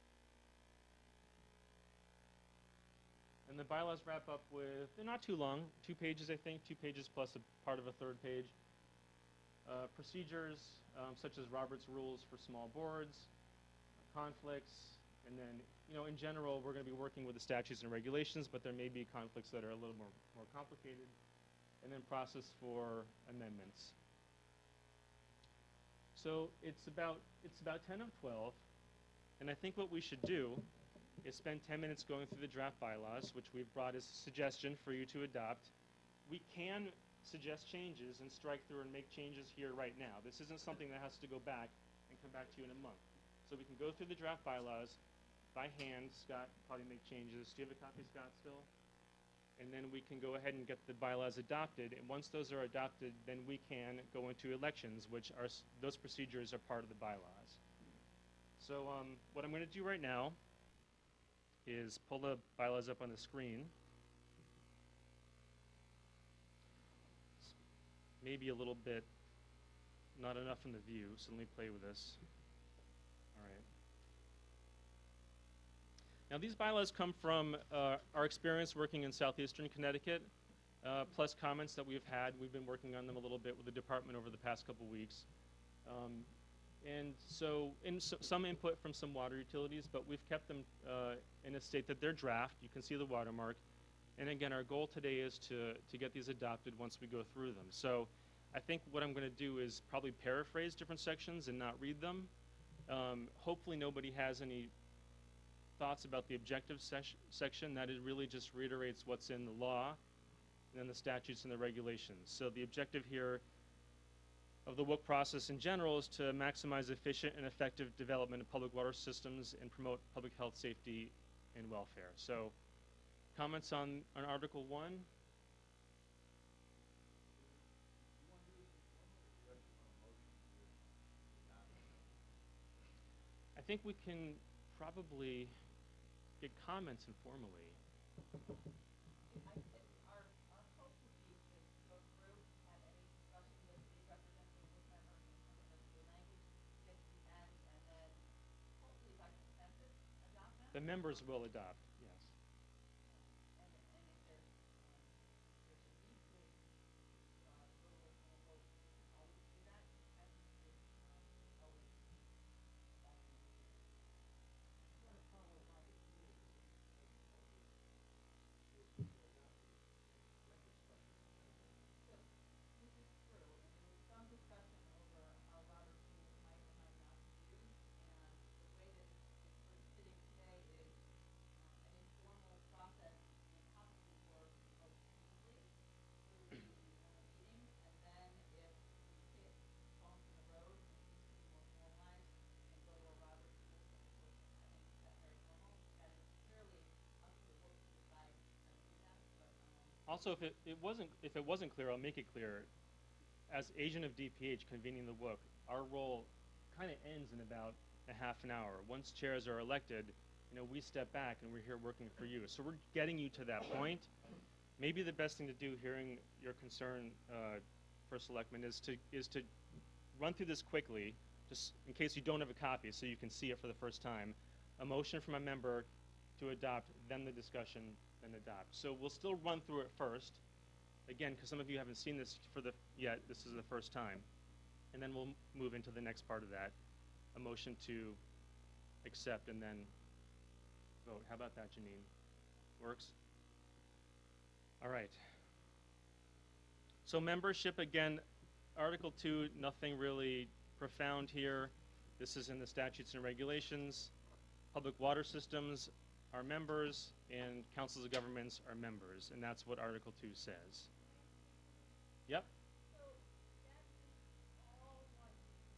Speaker 2: And the bylaws wrap up with, they're not too long, 2 pages, I think, 2 pages plus a part of a 3rd page. Procedures, such as Robert's rules for small boards, conflicts, and then, in general, we're going to be working with the statutes and regulations, but there may be conflicts that are a little more complicated. And then process for amendments. So it's about 10 of 12, and I think what we should do is spend 10 minutes going through the draft bylaws, which we've brought as a suggestion for you to adopt. We can suggest changes and strike through and make changes here right now. This isn't something that has to go back and come back to you in a month. So we can go through the draft bylaws by hand. Scott probably make changes. Do you have a copy, Scott, still? And then we can go ahead and get the bylaws adopted. And once those are adopted, then we can go into elections, which are those procedures are part of the bylaws. So what I'm going to do right now is pull the bylaws up on the screen. Maybe a little bit not enough in the view, so let me play with this. All right. Now these bylaws come from our experience working in southeastern Connecticut, plus comments that we've had. We've been working on them a little bit with the department over the past couple weeks. And some input from some water utilities, but we've kept them in a state that they're draft. You can see the watermark. And again, our goal today is to get these adopted once we go through them. So I think what I'm going to do is probably paraphrase different sections and not read them. Hopefully nobody has any thoughts about the objective section. That it really just reiterates what's in the law and then the statutes and the regulations. So the objective here of the WUC process in general is to maximize efficient and effective development of public water systems and promote public health, safety, and welfare. So comments on Article 1? I think we can probably get comments informally.
Speaker 4: Our hope would be to go through, have any discussion with the representative board members in terms of the language, get to the end, and then hopefully by consensus adopt them.
Speaker 2: The members will adopt, yes.
Speaker 4: And if there should need to go to a full vote, always do that. Consensus is always some discussion over how Robert's rules might or might not be used, and the way that it's sort of sitting today is an informal process in how it would work most easily through the meeting, and then if we hit bumps in the road and it needs to be more formalized, and go to a Robert's rules, and of course, I think that's very formal, that is clearly up to the board to decide how to do that, but
Speaker 2: Also, if it wasn't clear, I'll make it clear. As agent of DPH convening the WUC, our role kind of ends in about a half an hour. Once chairs are elected, we step back and we're here working for you. So we're getting you to that point. Maybe the best thing to do, hearing your concern, First Selectman, is to run through this quickly, just in case you don't have a copy, so you can see it for the first time. A motion from a member to adopt, then the discussion, then adopt. So we'll still run through it first. Again, because some of you haven't seen this yet, this is the first time. And then we'll move into the next part of that, a motion to accept and then vote. How about that, Janine? Works? All right. So membership, again, Article 2, nothing really profound here. This is in the statutes and regulations. Public water systems are members, and councils of governments are members, and that's what Article 2 says. Yep.
Speaker 3: So that is all like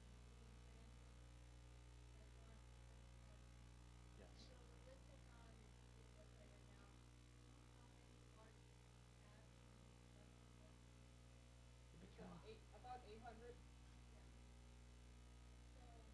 Speaker 2: Yes.
Speaker 3: so let's take on the website right now. How many are
Speaker 1: About 800.
Speaker 3: So I'm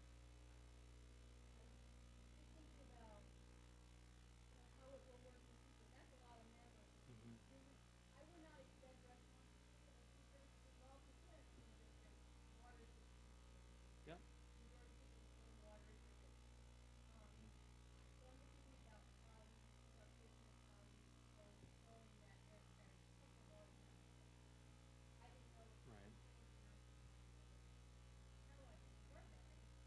Speaker 3: thinking about how it will work in the future. That's a lot of members. I would not expect restaurants to be two-thirds involved in that. Water systems.
Speaker 2: Yep.
Speaker 3: Water systems, stormwater systems. So I'm just thinking about how we start taking it, how we start growing that transparency. Such a large number. I didn't know.
Speaker 2: Right.
Speaker 3: How do I support that?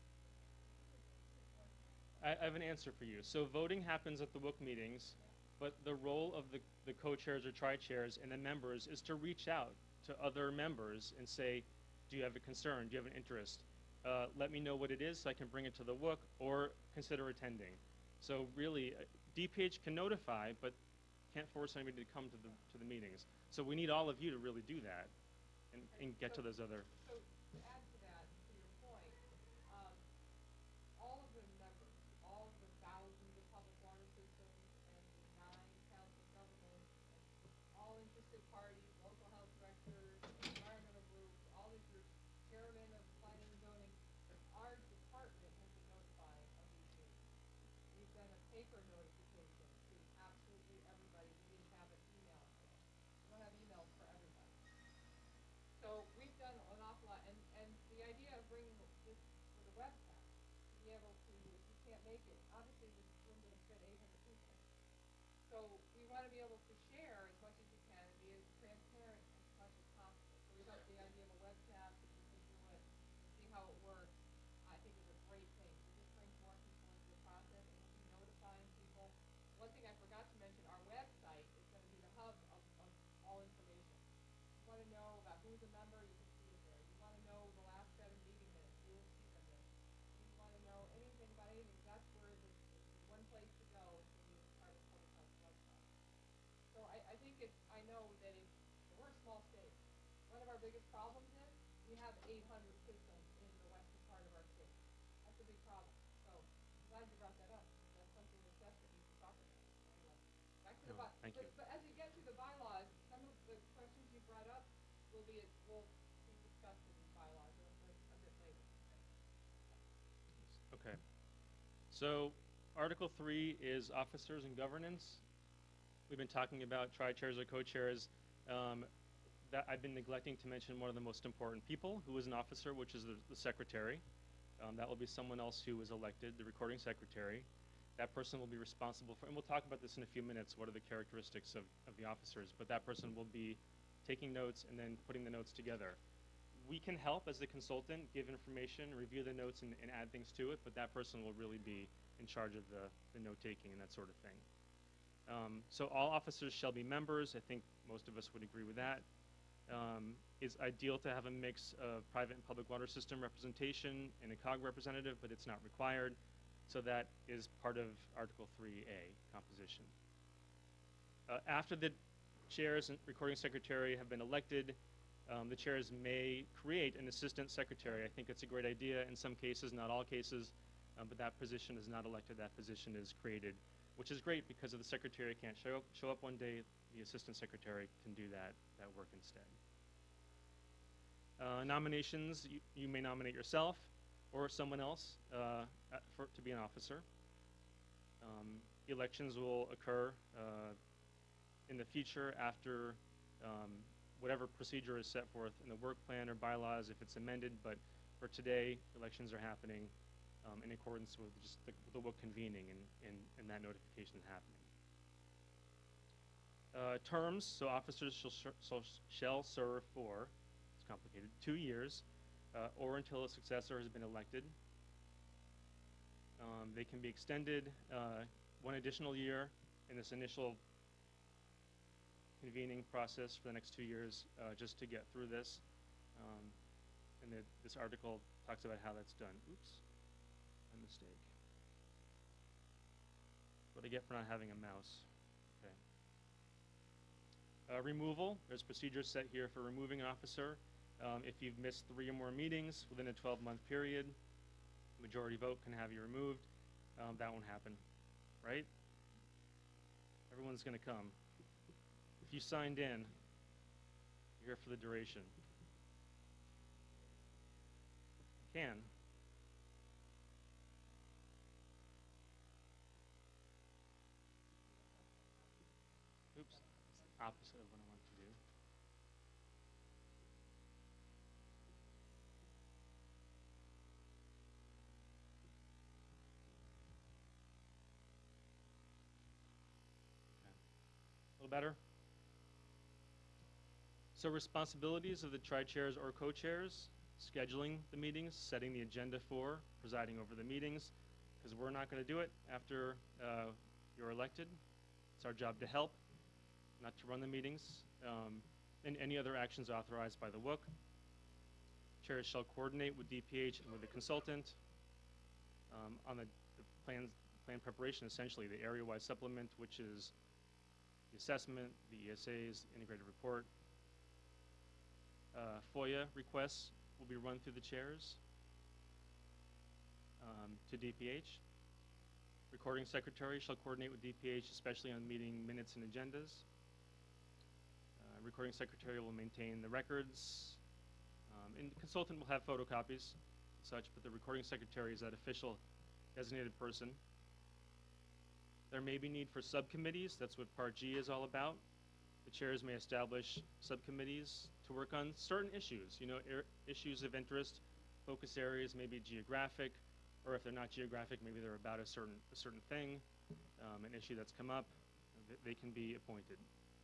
Speaker 2: I have an answer for you. So voting happens at the WUC meetings, but the role of the co-chairs or tri-chairs and the members is to reach out to other members and say, do you have a concern? Do you have an interest? Let me know what it is so I can bring it to the WUC or consider attending. So really, DPH can notify, but can't force anybody to come to the meetings. So we need all of you to really do that and get to those other.
Speaker 1: So to add to that, to your point, all of the members, all of the thousands of public water systems and the 9 council governments, and all interested parties, local health directors, environmental groups, all these groups, chairman of planning and zoning, our department has been notified of these meetings. We've done a paper notification to absolutely everybody. We didn't have an email for them. We don't have emails for everybody. So we've done an awful lot, and the idea of bringing this for the webcast, to be able to, if you can't make it, obviously this room doesn't fit 800 people. so we want to be able to share as much as we can and be as transparent as much as possible. So we thought the idea of a webcast, if we could do it and see how it works, I think is a great thing. It just brings more people into the process, and we'll be notifying people. One thing I forgot to mention, our website is going to be the hub of all information. You want to know about who's a member, you can see it there. You want to know the last set of meeting minutes, you will see them there. You want to know anything about anything, that's where the one place to go is going to be the Department of Public Health website. So I think it's, I know that it's, we're a small state. One of our biggest problems is we have 800 systems in the western part of our state. That's a big problem. So I'm glad you brought that up. That's something that Jessica needs to talk about. Anyway, back to the
Speaker 2: Oh, thank you.
Speaker 1: But as we get to the bylaws, some of the questions you brought up will be discussed in the bylaws a bit later.
Speaker 2: Okay. So Article 3 is officers and governance. We've been talking about tri-chairs or co-chairs. That I've been neglecting to mention one of the most important people who is an officer, which is the secretary. That will be someone else who is elected, the recording secretary. That person will be responsible for, and we'll talk about this in a few minutes, what are the characteristics of the officers, but that person will be taking notes and then putting the notes together. We can help as the consultant, give information, review the notes, and add things to it, but that person will really be in charge of the note-taking and that sort of thing. So all officers shall be members. I think most of us would agree with that. It's ideal to have a mix of private and public water system representation and a COG representative, but it's not required. So that is part of Article 3A composition. After the chairs and recording secretary have been elected, the chairs may create an assistant secretary. I think it's a great idea in some cases, not all cases, but that position is not elected. That position is created, which is great because if the secretary can't show up one day, the assistant secretary can do that work instead. Nominations, you may nominate yourself or someone else to be an officer. Elections will occur in the future after whatever procedure is set forth in the work plan or bylaws if it's amended, but for today, elections are happening in accordance with just the WOOC convening and that notification happening. Terms, so officers shall serve for, it's complicated, 2 years or until a successor has been elected. They can be extended 1 additional year in this initial convening process for the next 2 years just to get through this. And this article talks about how that's done. Oops, a mistake. What I get for not having a mouse. Okay. Removal, there's procedures set here for removing an officer. If you've missed 3 or more meetings within a 12-month period, majority vote can have you removed. That won't happen, right? Everyone's going to come. If you signed in, you're here for the duration. You can. Oops, it's the opposite of what I want to do. Okay. A little better? So responsibilities of the tri-chairs or co-chairs, scheduling the meetings, setting the agenda for, presiding over the meetings, because we're not going to do it after you're elected. It's our job to help, not to run the meetings, and any other actions authorized by the WOOC. Chairs shall coordinate with DPH and with the consultant on the plan preparation, essentially the area-wide supplement, which is the assessment, the ESAs, integrated report. FOIA requests will be run through the chairs to DPH. Recording secretary shall coordinate with DPH, especially on meeting minutes and agendas. Recording secretary will maintain the records, and the consultant will have photocopies and such, but the recording secretary is that official designated person. There may be need for subcommittees. That's what Part G is all about. The chairs may establish subcommittees to work on certain issues, issues of interest, focus areas, maybe geographic, or if they're not geographic, maybe they're about a certain thing, an issue that's come up. they can be appointed.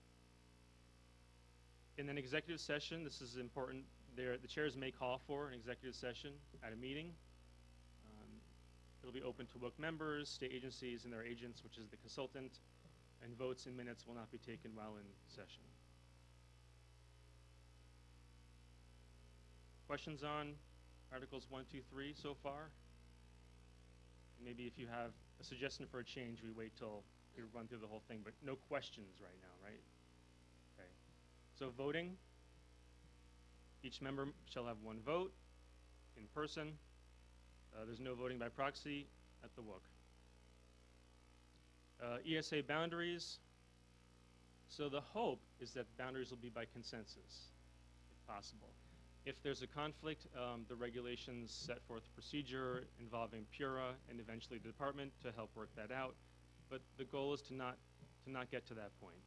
Speaker 2: In an executive session, this is important, the chairs may call for an executive session at a meeting. It'll be open to WOC members, state agencies, and their agents, which is the consultant, and votes and minutes will not be taken while in session. Questions on Articles 1, 2, 3 so far? Maybe if you have a suggestion for a change, we wait till we run through the whole thing, but no questions right now, right? Okay. So voting, each member shall have one vote in person. There's no voting by proxy at the WOC. ESA boundaries. So the hope is that boundaries will be by consensus, if possible. If there's a conflict, the regulations set forth a procedure involving PURA and eventually the department to help work that out. But the goal is to not get to that point.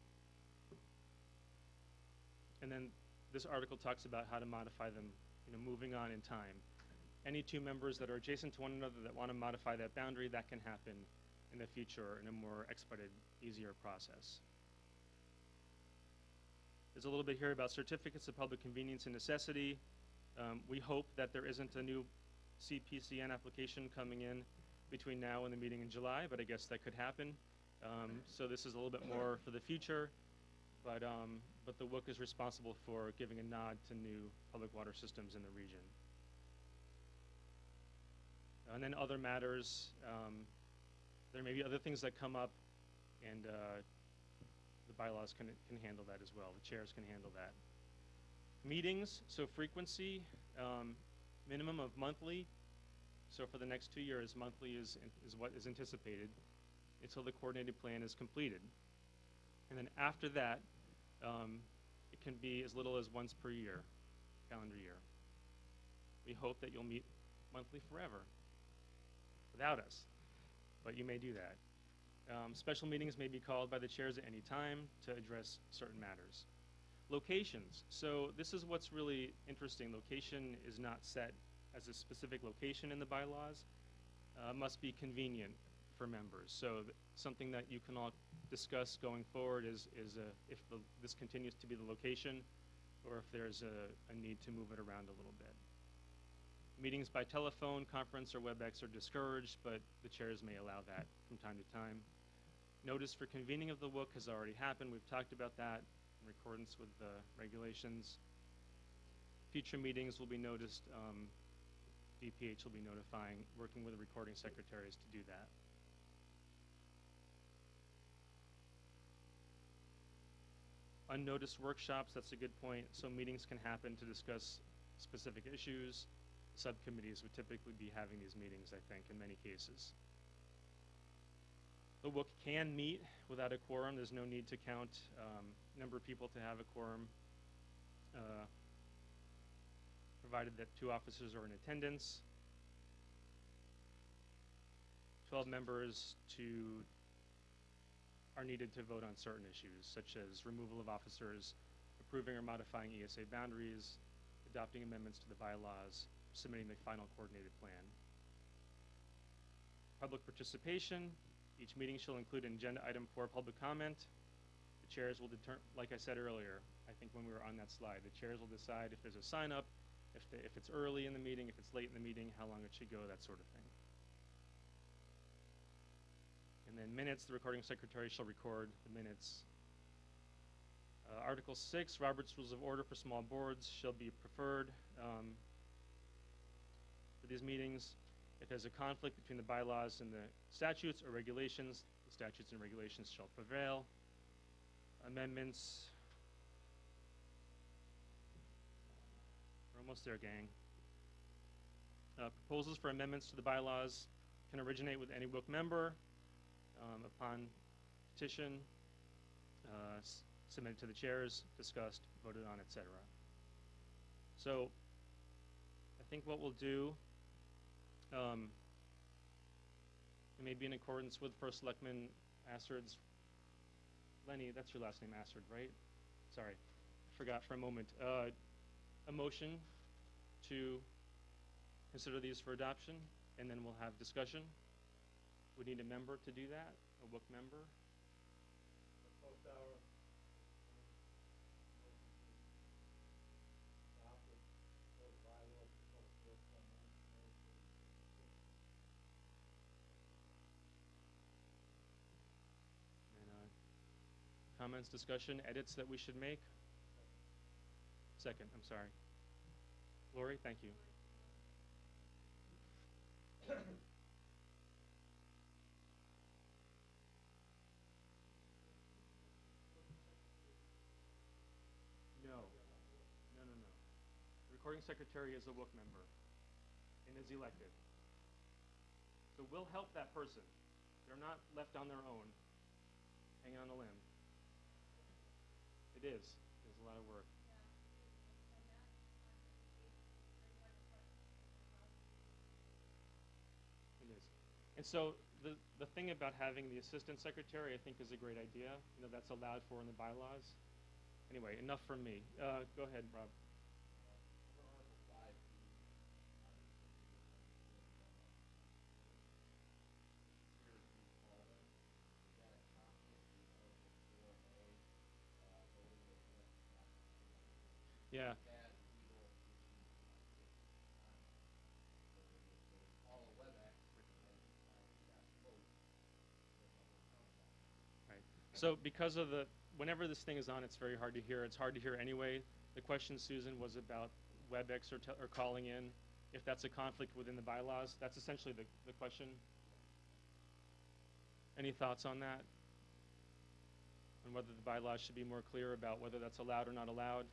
Speaker 2: And then this article talks about how to modify them, moving on in time. Any two members that are adjacent to one another that want to modify that boundary, that can happen in the future in a more expedited, easier process. There's a little bit here about certificates of public convenience and necessity. We hope that there isn't a new CPCN application coming in between now and the meeting in July, but I guess that could happen. So this is a little bit more for the future, but the WOC is responsible for giving a nod to new public water systems in the region. And then other matters, there may be other things that come up, and the bylaws can handle that as well. The chairs can handle that. Meetings, so frequency, minimum of monthly. So for the next 2 years, monthly is what is anticipated until the coordinated plan is completed. And then after that, it can be as little as once per year, calendar year. We hope that you'll meet monthly forever without us, but you may do that. Special meetings may be called by the chairs at any time to address certain matters. Locations. So this is what's really interesting. Location is not set as a specific location in the bylaws. Must be convenient for members. So something that you can all discuss going forward is if this continues to be the location, or if there's a need to move it around a little bit. Meetings by telephone, conference, or WebEx are discouraged, but the chairs may allow that from time to time. Notice for convening of the WOC has already happened. We've talked about that in accordance with the regulations. Future meetings will be noticed. DPH will be notifying, working with the recording secretaries to do that. Unnoticed workshops, that's a good point. So meetings can happen to discuss specific issues. Subcommittees would typically be having these meetings, I think, in many cases. The WOC can meet without a quorum. There's no need to count number of people to have a quorum, provided that 2 officers are in attendance. 12 members are needed to vote on certain issues, such as removal of officers, approving or modifying ESA boundaries, adopting amendments to the bylaws, submitting the final coordinated plan. Public participation. Each meeting shall include an agenda item for public comment. The chairs will determine, like I said earlier, I think when we were on that slide, the chairs will decide if there's a sign up, if it's early in the meeting, if it's late in the meeting, how long it should go, that sort of thing. And then minutes, the recording secretary shall record the minutes. Article 6, Robert's Rules of Order for small boards shall be preferred for these meetings. If there's a conflict between the bylaws and the statutes or regulations, the statutes and regulations shall prevail. Amendments. We're almost there, gang. Proposals for amendments to the bylaws can originate with any WOC member upon petition, submitted to the chairs, discussed, voted on, etc. So I think what we'll do, it may be in accordance with First Selectman Assard's, Lenny, that's your last name, Assard, right? Sorry, forgot for a moment. A motion to consider these for adoption, and then we'll have discussion. We need a member to do that, a WOC member.
Speaker 5: hour, motion to adopt it, those bylaws for public works on May 31st.
Speaker 2: And comments, discussion, edits that we should make? Second, I'm sorry. Lori, thank you. No. No, no, no. The recording secretary is a WOOC member and is elected. So we'll help that person. They're not left on their own, hanging on a limb. It is. There's a lot of work.
Speaker 3: Yeah, and that on education, very hard to
Speaker 2: It is. And so the thing about having the assistant secretary, I think, is a great idea. You know, that's allowed for in the bylaws. Anyway, enough from me. Go ahead, Rob.
Speaker 5: For Article 5,
Speaker 2: Yeah. Right. So because of whenever this thing is on, it's very hard to hear. It's hard to hear anyway. The question, Susan, was about WebEx or calling in. If that's a conflict within the bylaws, that's essentially the question. Any thoughts on that? On whether the bylaws should be more clear about whether that's allowed or not allowed?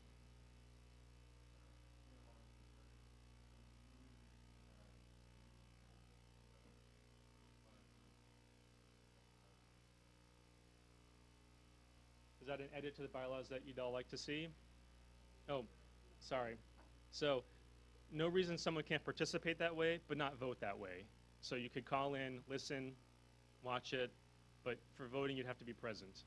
Speaker 2: Is that an edit to the bylaws that you'd all like to see? Oh, sorry. So, no reason someone can't participate that way, but not vote that way. So you could call in, listen, watch it, but for voting you'd have to be present.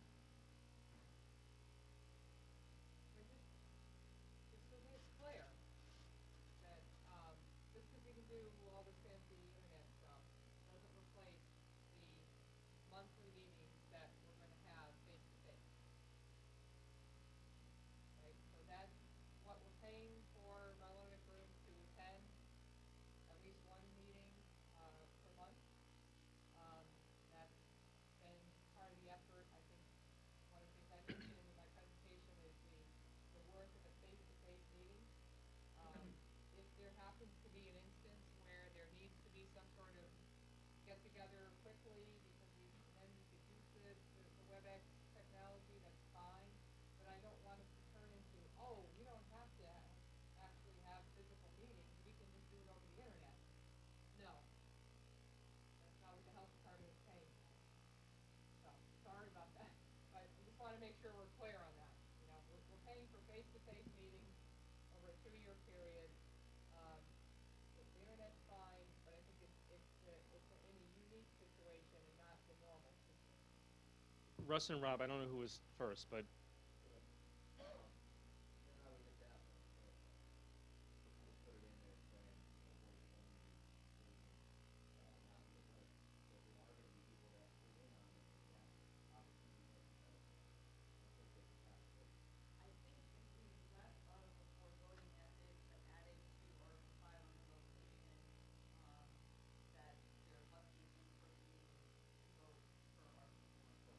Speaker 1: Just so that it's clear that just because we can do all this fancy internet stuff doesn't replace the monthly meetings that we're going to have face to face. Right? So that's what we're paying for Marlonic Rooms to attend, at least one meeting per month. That's been part of the effort. I think one of the things I mentioned in my presentation is the worth of a face-to-face meeting. If there happens to be an instance where there needs to be some sort of get-together quickly because then we could use the WebEx technology, that's fine. But I don't want it to turn into, oh, we don't have to actually have physical meetings. We can just do it over the internet. No. That's not what the health department is paying for. So, sorry about that. But I just want to make sure we're clear on that. You know, we're paying for face-to-face meetings over a 2-year period. The internet's fine, but I think it's in a unique situation and not the normal situation.
Speaker 2: Russ and Rob, I don't know who was first, but
Speaker 4: I think if we left Article 4 voting as is, but added to Article 5 on the location, that there must be an in-person meeting to vote for Article 4.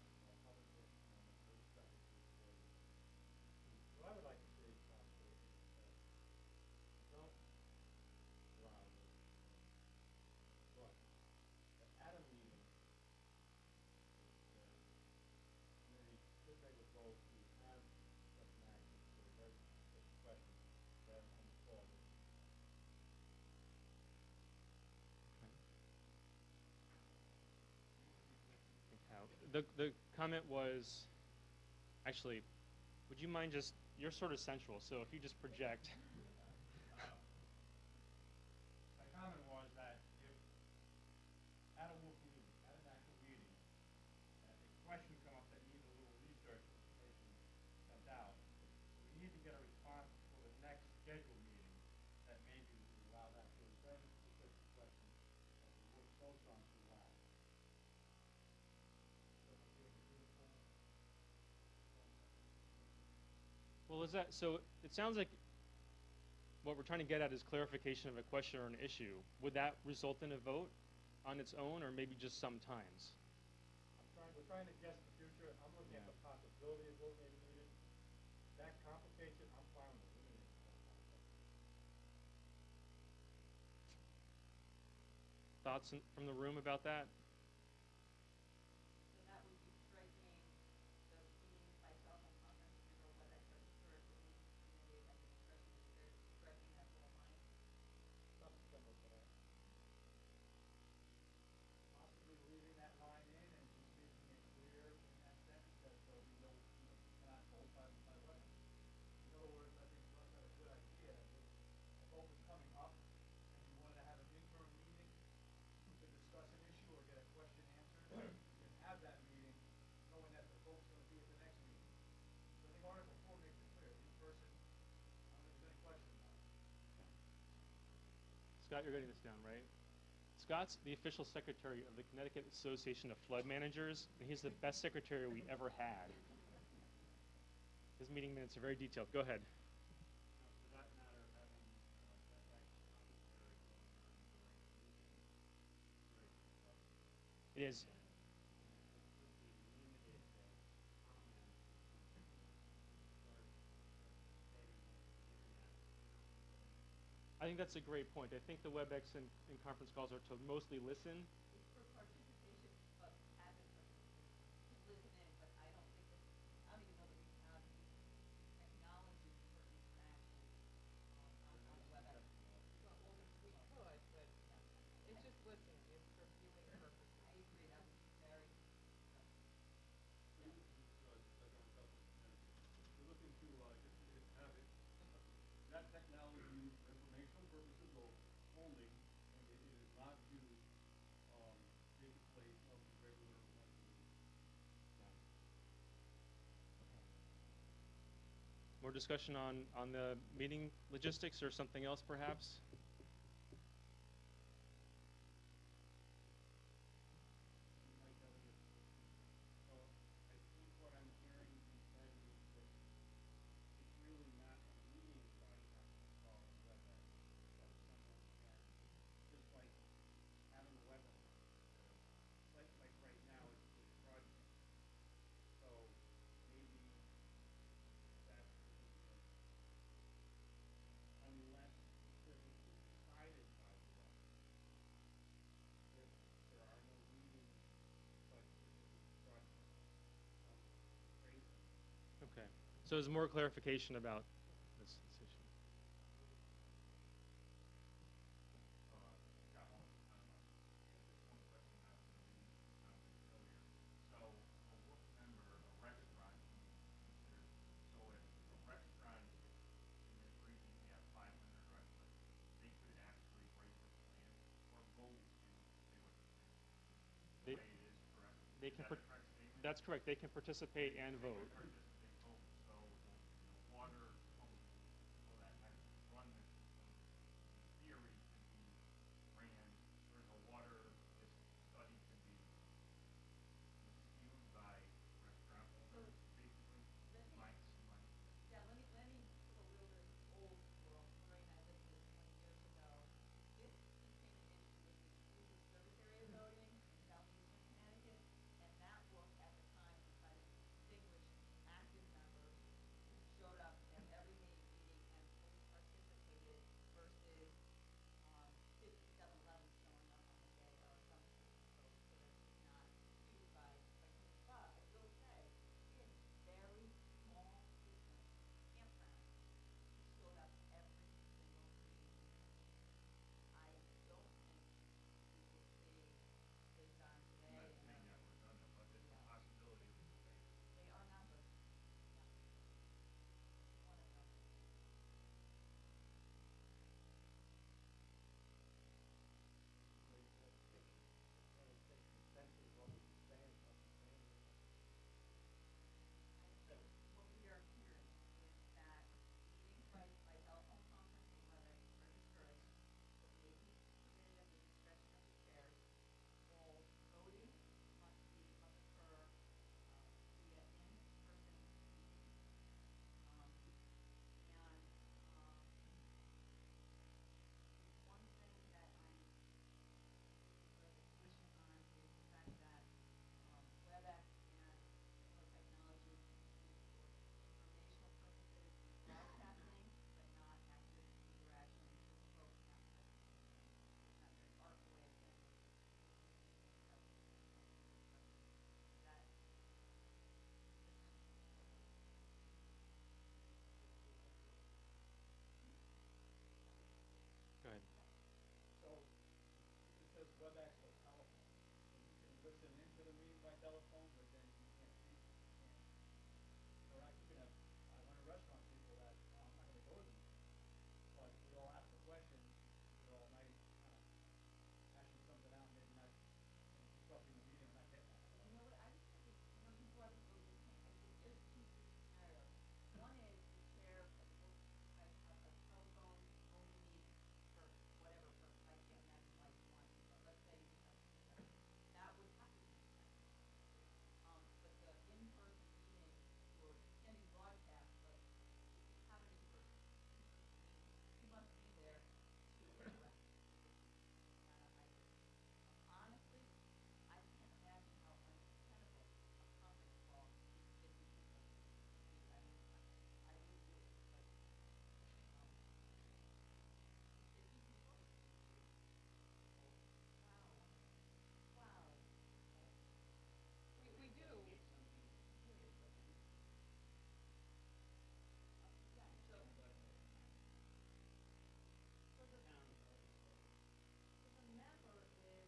Speaker 5: What I would like to see possibly is don't allow this, but at a meeting, they could make a vote to have such an action for a very specific question that on the floor.
Speaker 2: the comment was, actually, would you mind just, you're sort of central, so if you just project.
Speaker 5: My comment was that if at a work meeting, at an actual meeting, a question come up that needs a little research information sent out, we need to get a response for the next scheduled meeting, that maybe we would allow that to a very specific question that the work goes on to allow. So I'm giving you the point.
Speaker 2: Well, is that so? It sounds like what we're trying to get at is clarification of a question or an issue. Would that result in a vote on its own, or maybe just sometimes?
Speaker 5: We're trying to guess the future. I'm looking at the possibility of vote may be needed. That complicates it. I'm fine with eliminating it.
Speaker 2: Thoughts from the room about that?
Speaker 4: So that would be striking the meetings by telephone conference and or WebEx are historically permitted at the discretion of the chair, striking that whole line.
Speaker 5: Something similar to that. Possibly leaving that line in and just making it clear in that sentence that so we know, cannot vote by WebEx. In other words, I think Russ had a good idea. If a vote was coming up and you wanted to have an interim meeting to discuss an issue or get a question answered, you can have that meeting knowing that the vote's going to be at the next meeting. So I think Article 4 makes it clear. In person, I don't think there's any question about it.
Speaker 2: Scott, you're getting this down, right? Scott's the official secretary of the Connecticut Association of Flood Managers, and he's the best secretary we ever had. His meeting minutes are very detailed. Go ahead.
Speaker 5: For that matter, having that commentary going on during a meeting is
Speaker 2: It is.
Speaker 5: it could be limited that comments start stating on the internet.
Speaker 2: I think that's a great point. I think the WebEx and conference calls are to mostly listen.
Speaker 4: It's for participation of avid participation, to listen in, but I don't think that, I don't even know that we have technology for interaction on WebEx.
Speaker 1: Well, we could, but it's just listening. It's for viewing purposes.
Speaker 4: I agree, that would be very,
Speaker 5: We're looking to just have it, that technology used for informational purposes only, and it is not used in place of the regular meeting.
Speaker 2: More discussion on the meeting logistics or something else, perhaps?
Speaker 5: Mike Elliott. I think what I'm hearing you say is that it's really not a meeting by conference call or WebEx, but someone can, just like having a WebEx, like right now it's broadcast. So maybe that's unless specifically decided by the WebEx, if there are no meetings such that it is broadcast. Crazy.
Speaker 2: Okay. So there's more clarification about this issue.
Speaker 6: Scott Holmes, just one question about the meeting earlier. So a work member, a restaurant can be considered, so if a restaurant in this region had 500 restaurants, they could actually break the plan or vote and say what the plan is.
Speaker 2: They-
Speaker 6: The way it is, correct?
Speaker 2: they
Speaker 6: Is
Speaker 2: can
Speaker 6: that a
Speaker 2: par-
Speaker 6: correct statement?
Speaker 2: That's correct. They can participate and
Speaker 6: They
Speaker 2: vote.
Speaker 6: could participate, vote, so the water company, will that actually run the system, in theory, could be ran, or the water, this study could be skewed by restaurant owners, basically,
Speaker 4: let me-
Speaker 6: my.
Speaker 4: yeah, let me put a little bit of old world. Lori and I lived this 20 years ago. This became an issue with the exclusive service area voting in southeastern Connecticut, and that work at the time was trying to distinguish active
Speaker 5: listen into the meeting by telephone, but then you can't speak, you can't, interact. You can have, I run a restaurant, people that, oh, I'm not gonna go to the meeting, but we all ask the questions, we're all nice, kind of hashing something out, maybe not, disrupting the meeting or not getting that.
Speaker 4: You know what, I was thinking, you brought up a really good point. I think there's two scenarios. One is the chair will have a telephone only meeting for whatever purpose. I can't imagine why you want, but let's say you have, that would have to be technology. But the in-person meeting or attending broadcast, but if you have an in-person meeting, you must be there to interact. It's not a hybrid. Honestly, I can't imagine how untenable a conference call is if you can just do that. I would do it, but it's easy choice. Wow. Wow.
Speaker 1: We do.
Speaker 4: Yeah, so the member is,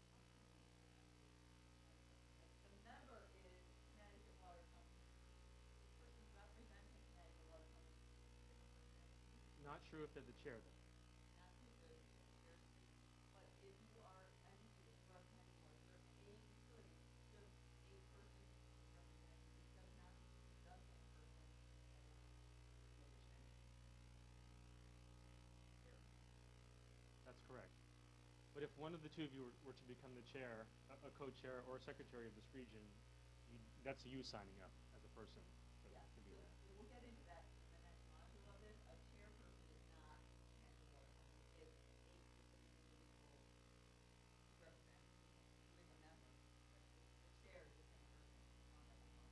Speaker 4: the member is Connecticut Water Company. The person representing Connecticut Water Company is a different person.
Speaker 2: Not sure if they're the chair though.
Speaker 4: Not who the chair is, but if you are, as you see, if you are Connecticut Water, you're a utility, should a person representing, it does not have to be the same person.
Speaker 2: That's correct. But if one of the two of you were to become the chair, a co-chair or a secretary of this region, that's you signing up as a person
Speaker 4: Yeah,
Speaker 2: to be
Speaker 4: so
Speaker 2: there.
Speaker 4: we'll get into that in the next module of this. A chairperson is not Connecticut Water Company, it's a specific individual representing, doing a member. But the chair is the same person, as long as I know.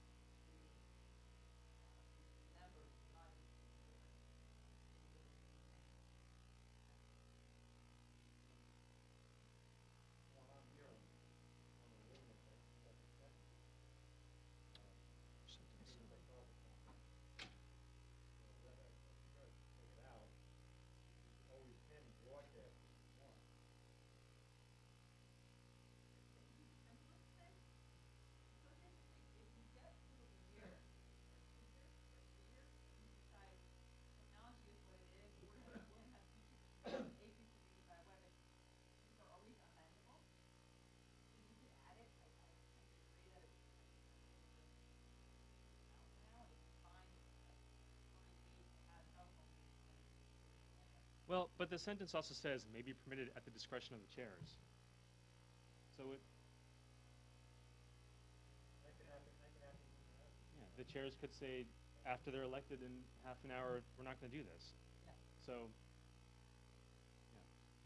Speaker 4: The member is not a different individual.
Speaker 5: Well, I'm here on the limit that second sentence. Meetings by telephone. WebEx, I tried to take it out. You always can broadcast if you want.
Speaker 4: And let's say, so here's the thing, if you get to a year, or 2 years, or 3 years, and you decide technology is what it is, we're gonna have future, a future meeting by WebEx, these are always amendable, then you could add it, I tend to agree that it, out now, and if you find a current need to have telephone meetings, then you should expand that.
Speaker 2: Well, but the sentence also says may be permitted at the discretion of the chairs. So
Speaker 5: That could happen when it happens.
Speaker 2: yeah, the chairs could say after they're elected in half an hour, we're not going to do this.
Speaker 4: Yeah.
Speaker 2: So, yeah.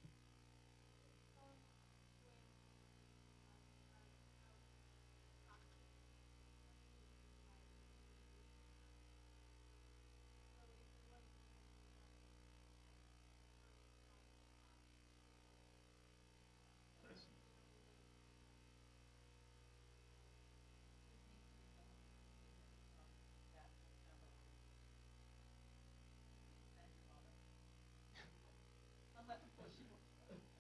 Speaker 4: Unless, of course, you want.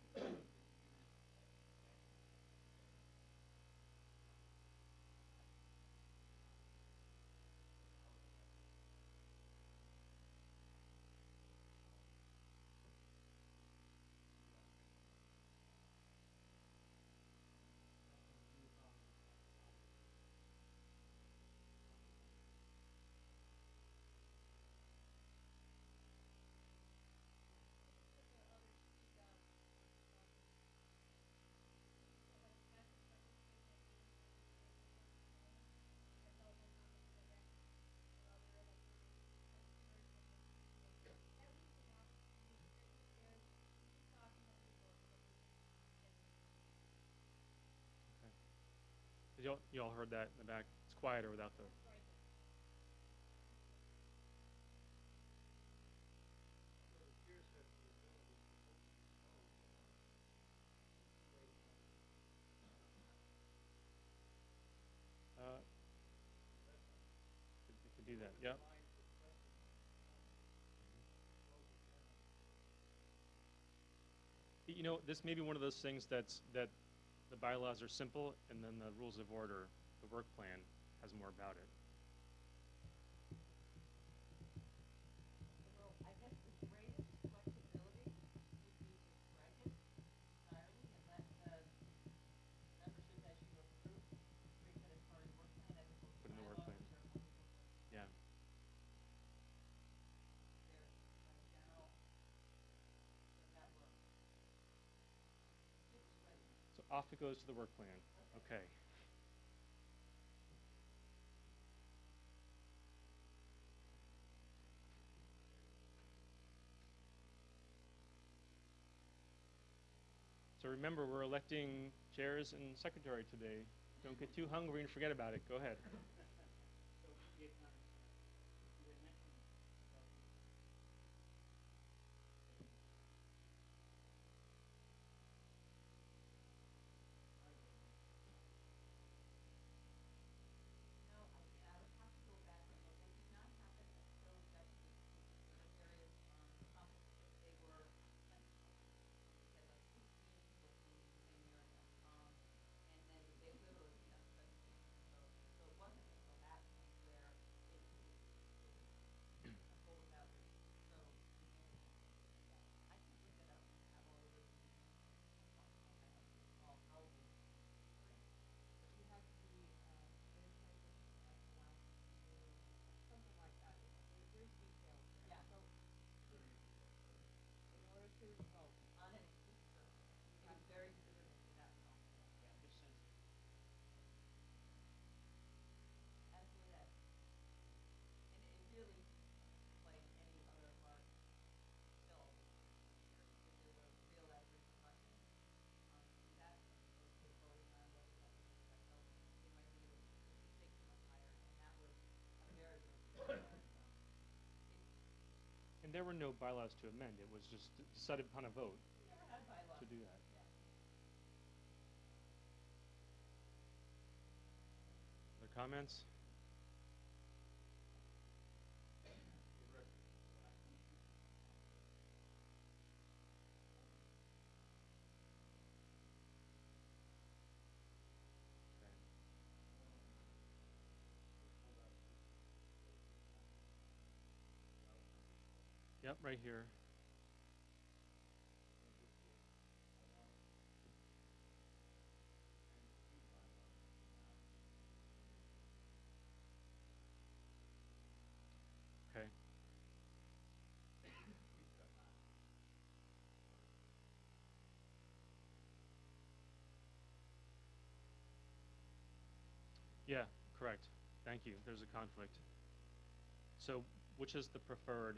Speaker 2: You all heard that in the back. It's quieter without the. It could do that. Yep. You know, this may be one of those things that The bylaws are simple, and then the rules of order, the work plan, has more about it.
Speaker 4: Well, I guess the greatest flexibility would be to strike it entirely and let the membership as you approve treat that as part of the work plan as opposed to
Speaker 2: Put in the work
Speaker 4: bylaws,
Speaker 2: plan.
Speaker 4: which are wonderful, but
Speaker 2: Yeah.
Speaker 4: they're kind of general. Does that work? Super spready.
Speaker 2: So off it goes to the work plan. Okay. So remember, we're electing chairs and secretary today. Don't get too hungry and forget about it. Go ahead.
Speaker 6: So you had mentioned about the
Speaker 4: No, I would have to go back and look. They did not happen until executive session. There were various topics, but they were plentiful. We had like 16 people attending the same area. And then they literally kept presentation. So it wasn't until that point where it was a full evaluation. So I can look it up and have all of the probably great.
Speaker 7: But you have to be administrative at the last meeting, something like that. There's details there.
Speaker 4: Yeah.
Speaker 7: So in order to vote,
Speaker 4: On an exclusive service. It was very specific to that topic.
Speaker 6: yeah, this sense
Speaker 4: As would that. And it really, like any other of our bills, if there were real life repercussions, to that, as opposed to voting on whether that was so they might be able to push the stakes much higher, and that was a very, very
Speaker 2: And there were no bylaws to amend. It was just decided upon a vote
Speaker 4: we never had bylaws.
Speaker 2: to do that.
Speaker 4: Yeah.
Speaker 2: Other comments? Yep, right here. Okay. Yeah, correct. Thank you. There's a conflict. So, which is the preferred?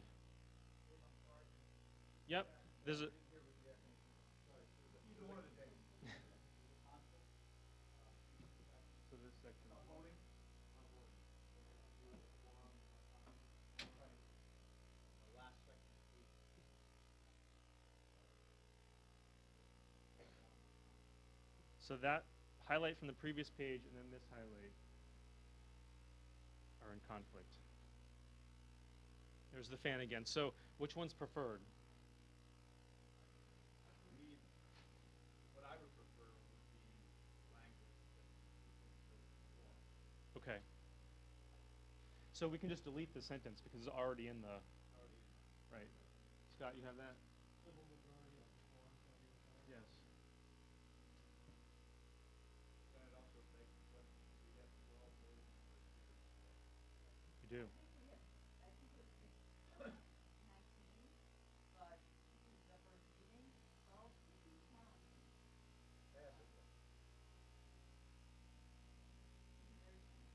Speaker 2: Yep. There's a.
Speaker 5: Either one of the days.
Speaker 2: So this section.
Speaker 5: Voting?
Speaker 6: the last section of page.
Speaker 2: So that highlight from the previous page and then this highlight are in conflict. There's the fan again. So which one's preferred?
Speaker 6: Read, what I would prefer would be language that
Speaker 2: Okay. So we can just delete the sentence because it's already in the,
Speaker 6: already
Speaker 2: right. Scott, you have that?
Speaker 5: Civil majority of the form shall be required.
Speaker 2: Yes.
Speaker 6: then it also begs the question, do we have 12 voting members here?
Speaker 2: You do.
Speaker 4: I think it was 19, but this is the first meeting, 12 would be fine.
Speaker 6: Pass it then.
Speaker 4: Very fine.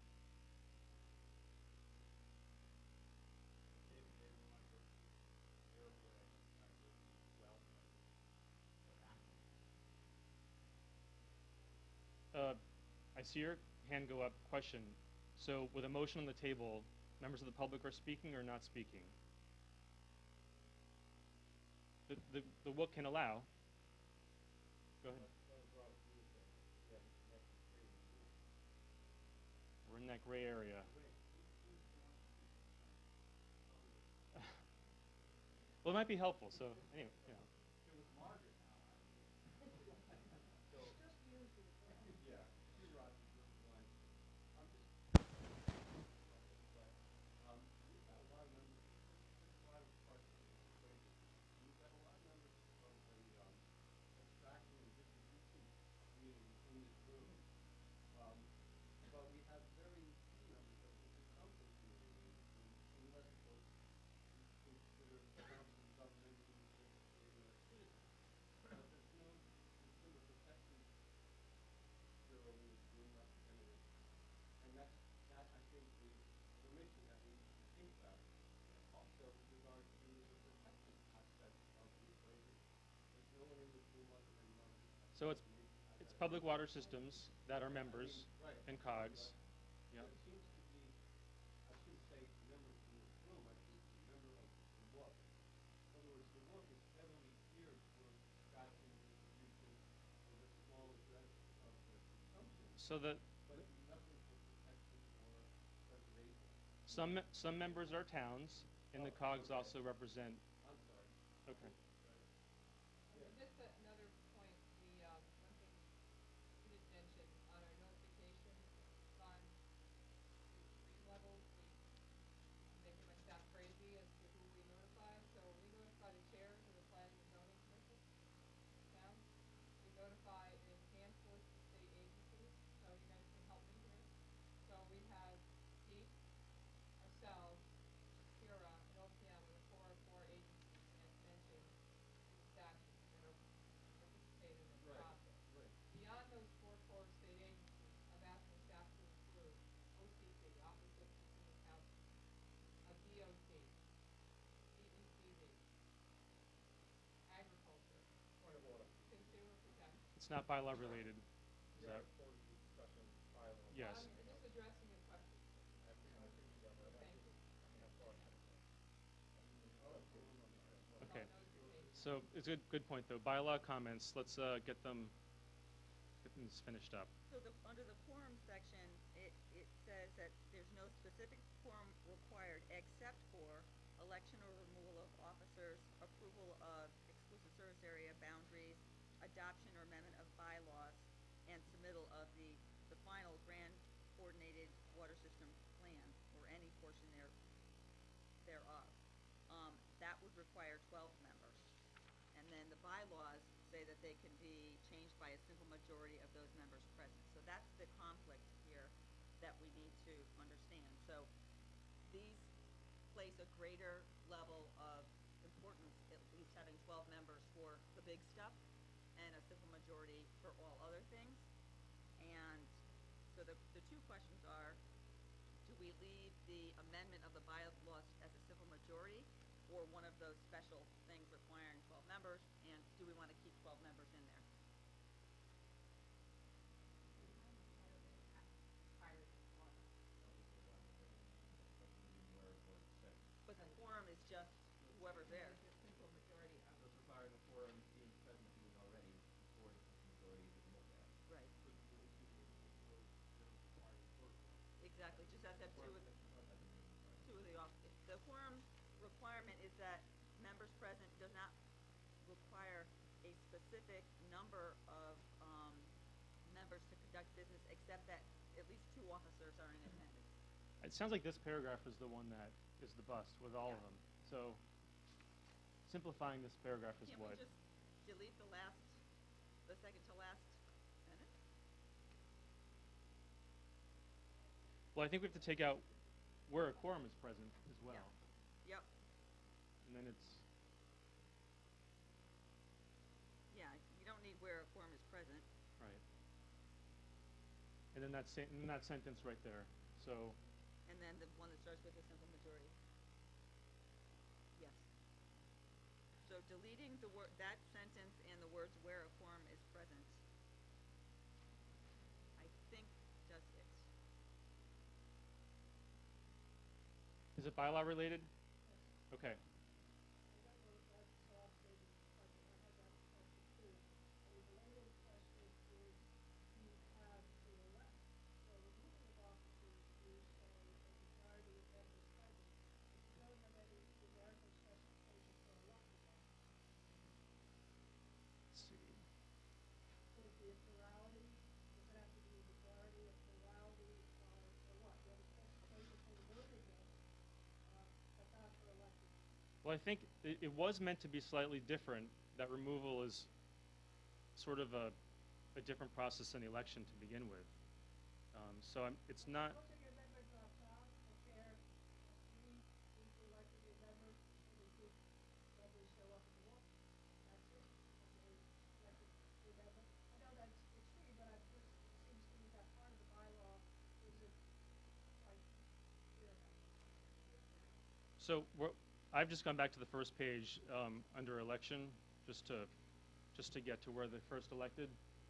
Speaker 6: Maybe they want to go their way, I would be 12 members.
Speaker 2: I see your hand go up. Question. So with a motion on the table, members of the public are speaking or not speaking? The WOOC can allow. Go ahead. We're in that gray area. Well, it might be helpful. So anyway, you know.
Speaker 6: It was Margaret now.
Speaker 7: Just use the
Speaker 2: So it's public water systems that are members
Speaker 5: Right.
Speaker 2: and COGS. Yeah.
Speaker 5: It seems to be, I shouldn't say members in this room, I should say member of the WUC. In other words, the WUC is heavily geared toward extraction and distribution of the small address of the consumption,
Speaker 2: So that
Speaker 5: but nothing for protection or preservation.
Speaker 2: some members are towns, and the COGS also represent.
Speaker 5: I'm sorry.
Speaker 2: Okay.
Speaker 1: Just another point, one thing you didn't mention, on our notification, it's on three levels, making my staff crazy as to who we notify. So we notify the chairs of the planning and zoning commission, town. We notify a handful of state agencies, so you guys can help me here. So we have Pete, ourselves, Kira, and OPM, and the 404 agencies mentioned in the statute that are participating in this
Speaker 5: Right,
Speaker 1: process.
Speaker 5: right.
Speaker 1: Beyond those four core state agencies, I'm asking staff to include OCC, Office of Consumer Counsel, a DOT, DEPD, Agriculture,
Speaker 5: Point of order.
Speaker 1: Consumer Protection.
Speaker 2: It's not bylaw related. Is that?
Speaker 5: Discussion, bylaw.
Speaker 2: Yes.
Speaker 1: I'm just addressing your question.
Speaker 5: I think we got that.
Speaker 1: Thank you.
Speaker 2: Okay.
Speaker 1: About notification.
Speaker 2: So it's a good point though. Bylaw comments. Let's get them finished up.
Speaker 4: So under the quorum section, it says that there's no specific quorum required except for election or removal of officers, approval of exclusive service area boundaries, adoption or amendment of bylaws, and submittal of the final grand coordinated water system plan or any portion thereof. That would require 12 members. And then the bylaws say that they can be changed by a simple majority of those members present. So that's the conflict here that we need to understand. So these place a greater level of importance, at least having 12 members for the big stuff and a simple majority for all other things. And so the two questions are, do we leave the amendment of the bylaws as a simple majority or one of those special things requiring 12 members, and do we want to keep 12 members in there? But the quorum is just whoever's there.
Speaker 1: Simple majority of.
Speaker 8: So it's requiring a quorum being present who is already before the majority is looked at.
Speaker 4: Right. Exactly, just have to have two of the the quorum requirement is that members present does not require a specific number of members to conduct business, except that at least 2 officers are in attendance.
Speaker 2: It sounds like this paragraph is the one that is the bust with all of
Speaker 4: Yeah.
Speaker 2: them. So simplifying this paragraph is
Speaker 4: Can't
Speaker 2: what?
Speaker 4: we just delete the second to last sentence?
Speaker 2: Well, I think we have to take out where a quorum is present as well.
Speaker 4: Yep,
Speaker 2: And then it's,
Speaker 4: yeah, you don't need where a quorum is present.
Speaker 2: right. And then that sentence right there. So,
Speaker 4: And then the one that starts with a simple majority. Yes. So deleting that sentence and the words where a quorum is present, I think does it.
Speaker 2: is it bylaw related? Okay.
Speaker 3: Remember, that's also, I had that question too. A related question is, you have to elect, so removing of officers, you say a majority of members present. But you don't have any numerical specification for elected officers.
Speaker 2: Let's see.
Speaker 3: Could it be a plurality? Does it have to be a majority, a plurality, or what? You have a specification for removing them, but not for elected.
Speaker 2: Well, I think it was meant to be slightly different. That removal is sort of a different process than the election to begin with. So it's not.
Speaker 3: Most of your members dropped out, the chair, three elected members, and the two members show up in the work. That's it. And they elected three members. I know that's extreme, but it seems to me that part of the bylaw isn't quite clear enough.
Speaker 2: So I've just gone back to the first page under election, just to get to where the first elected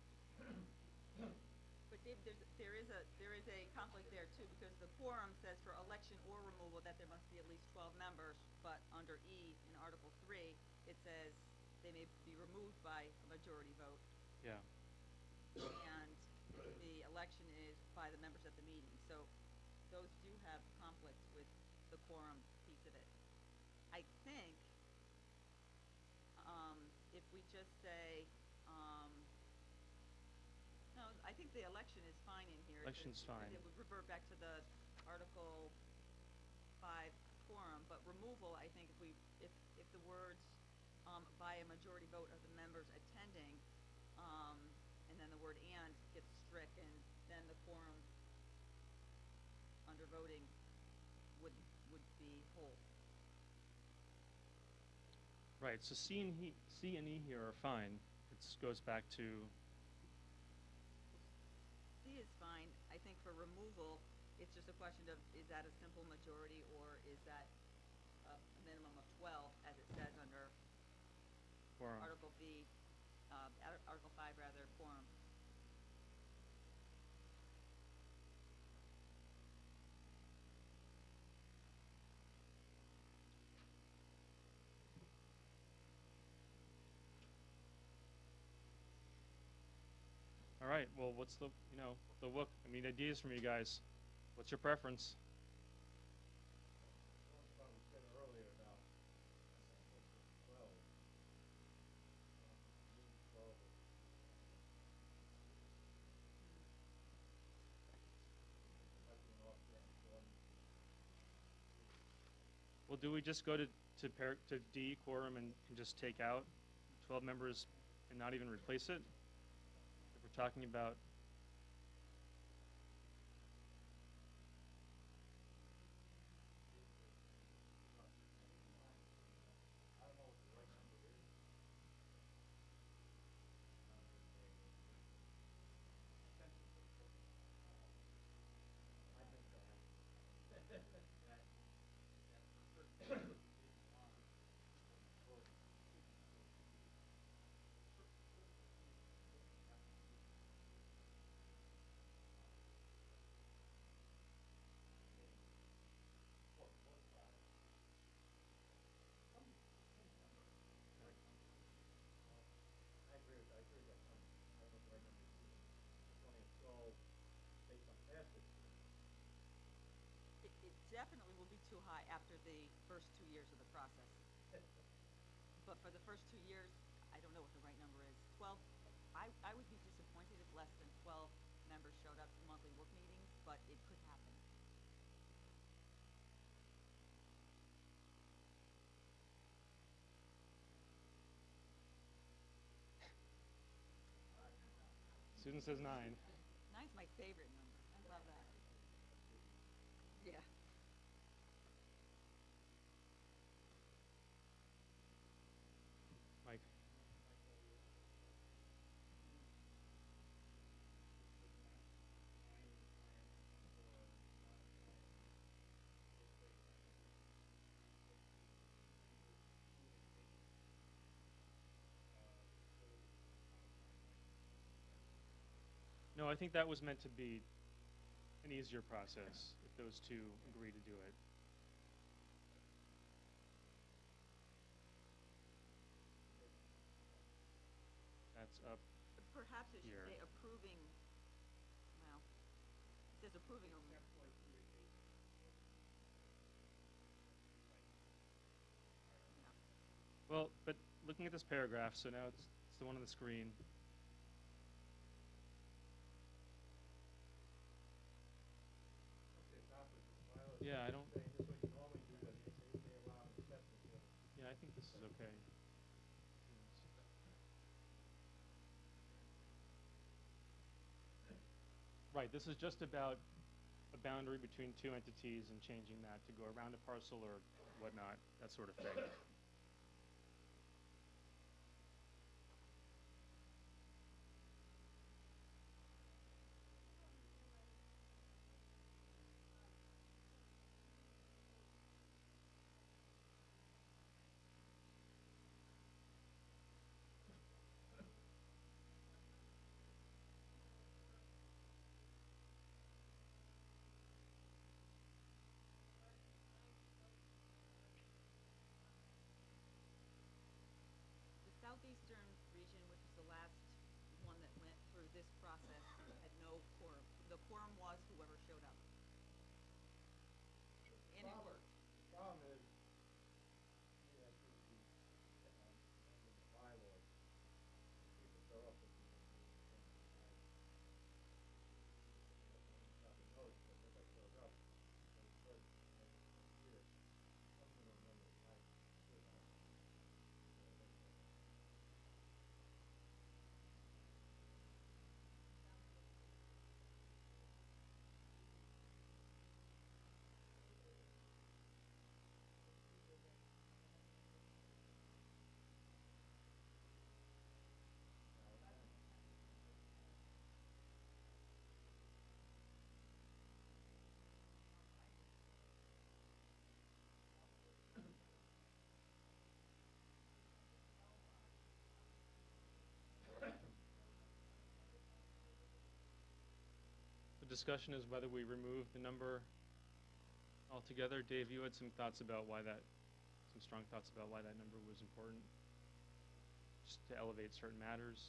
Speaker 4: there is a conflict there too, because the quorum says for election or removal that there must be at least 12 members, but under E in Article 3, it says they may be removed by a majority vote,
Speaker 2: Yeah.
Speaker 4: and the election is by the members at the meeting. So those do have conflicts with the quorum piece of it. I think if we just say, no, I think the election is fine in here.
Speaker 2: Election's fine.
Speaker 4: It would revert back to the Article 5 quorum, but removal, I think if the words by a majority vote of the members attending, and then the word and gets stricken, then the quorum under voting would be whole.
Speaker 2: Right. So C and E here are fine. It goes back to.
Speaker 4: C is fine. I think for removal, it's just a question of, is that a simple majority, or is that a minimum of 12, as it says under
Speaker 2: Quorum.
Speaker 4: Article V, Article 5 rather, quorum.
Speaker 2: All right. Well, what's the look? I mean, ideas from you guys. What's your preference?
Speaker 6: What we said earlier about 12. 12.
Speaker 2: Well, do we just go to D quorum and just take out 12 members and not even replace it? If we're talking about.
Speaker 6: I agree with that comment. I don't know the right number either. It's only a 12 based on past experience.
Speaker 4: It definitely will be too high after the first 2 years of the process. But for the first 2 years, I don't know what the right number is. 12, I would be disappointed if less than 12 members showed up to monthly work meetings, but it could happen.
Speaker 2: Susan says 9.
Speaker 4: 9's my favorite number. I love that. Yeah.
Speaker 2: Mike. No, I think that was meant to be an easier process if those two agree to do it. That's up.
Speaker 4: Perhaps it should
Speaker 2: Here.
Speaker 4: say approving, well, it says approving or.
Speaker 2: Well, but looking at this paragraph, so now it's the one on the screen.
Speaker 6: Okay, top of the file.
Speaker 2: Yeah, I don't.
Speaker 6: Saying this is what you normally do, but they say they allow an exception to it.
Speaker 2: Yeah, I think this is okay. Right, this is just about a boundary between two entities and changing that to go around a parcel or whatnot, that sort of thing.
Speaker 4: quorum was whoever showed up. And it worked.
Speaker 5: The problem is, yeah, I think under the bylaws, people show up at the same time. Got the notice, but nobody showed up. So it says, here, something on number nine, should have.
Speaker 2: The discussion is whether we remove the number altogether. Dave, you had some thoughts about why that, some strong thoughts about why that number was important, just to elevate certain matters.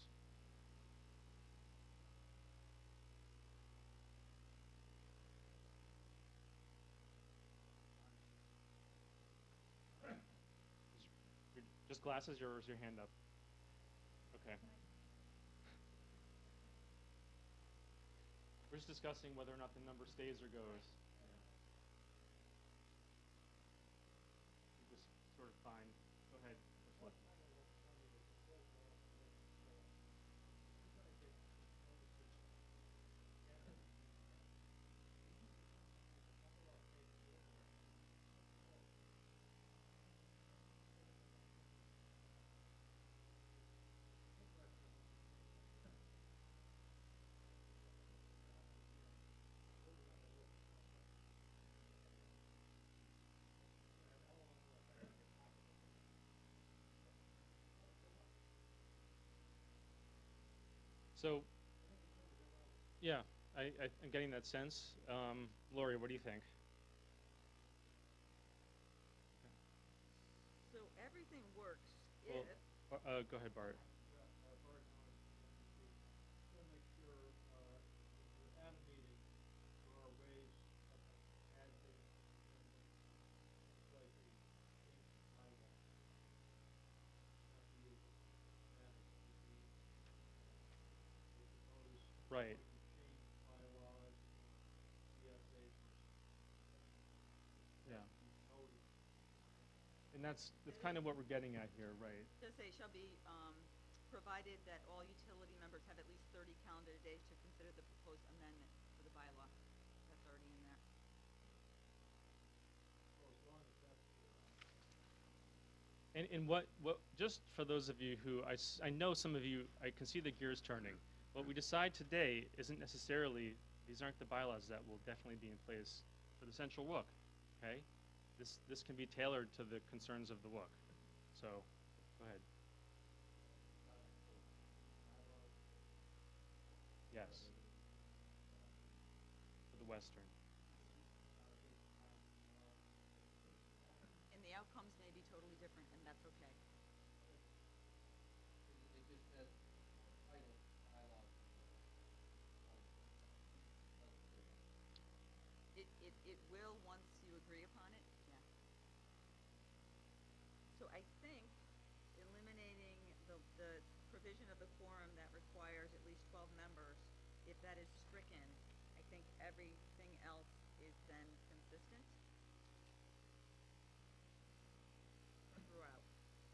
Speaker 2: Just glasses, or is your hand up? Okay. We're just discussing whether or not the number stays or goes. Just sort of fine. Go ahead. Which one? So, yeah, I'm getting that sense. Lori, what do you think?
Speaker 4: So everything works
Speaker 2: Well,
Speaker 4: if,
Speaker 2: go ahead, Bart.
Speaker 5: Bart, to make sure, if you're at a meeting, there are ways of adding things, like the ancient bylaw. Not to use it, manage the notice.
Speaker 2: Right.
Speaker 5: Or you change bylaws, CSAs,
Speaker 2: Yeah.
Speaker 5: notice.
Speaker 2: And that's kind of what we're getting at here, right?
Speaker 4: does say shall be, provided that all utility members have at least 30 calendar days to consider the proposed amendment for the bylaw. That's already in there.
Speaker 5: So as long as that's
Speaker 2: And what just for those of you who I know some of you, I can see the gears turning. What we decide today isn't necessarily, these aren't the bylaws that will definitely be in place for the central WUC, okay? This can be tailored to the concerns of the WUC. So, go ahead. Yes. For the Western.
Speaker 4: And the outcomes may be totally different, and that's okay.
Speaker 8: It just says title, bylaws.
Speaker 4: It will once you agree upon it, yeah. So I think eliminating the provision of the quorum that requires at least 12 members, if that is stricken, I think everything else is then consistent throughout.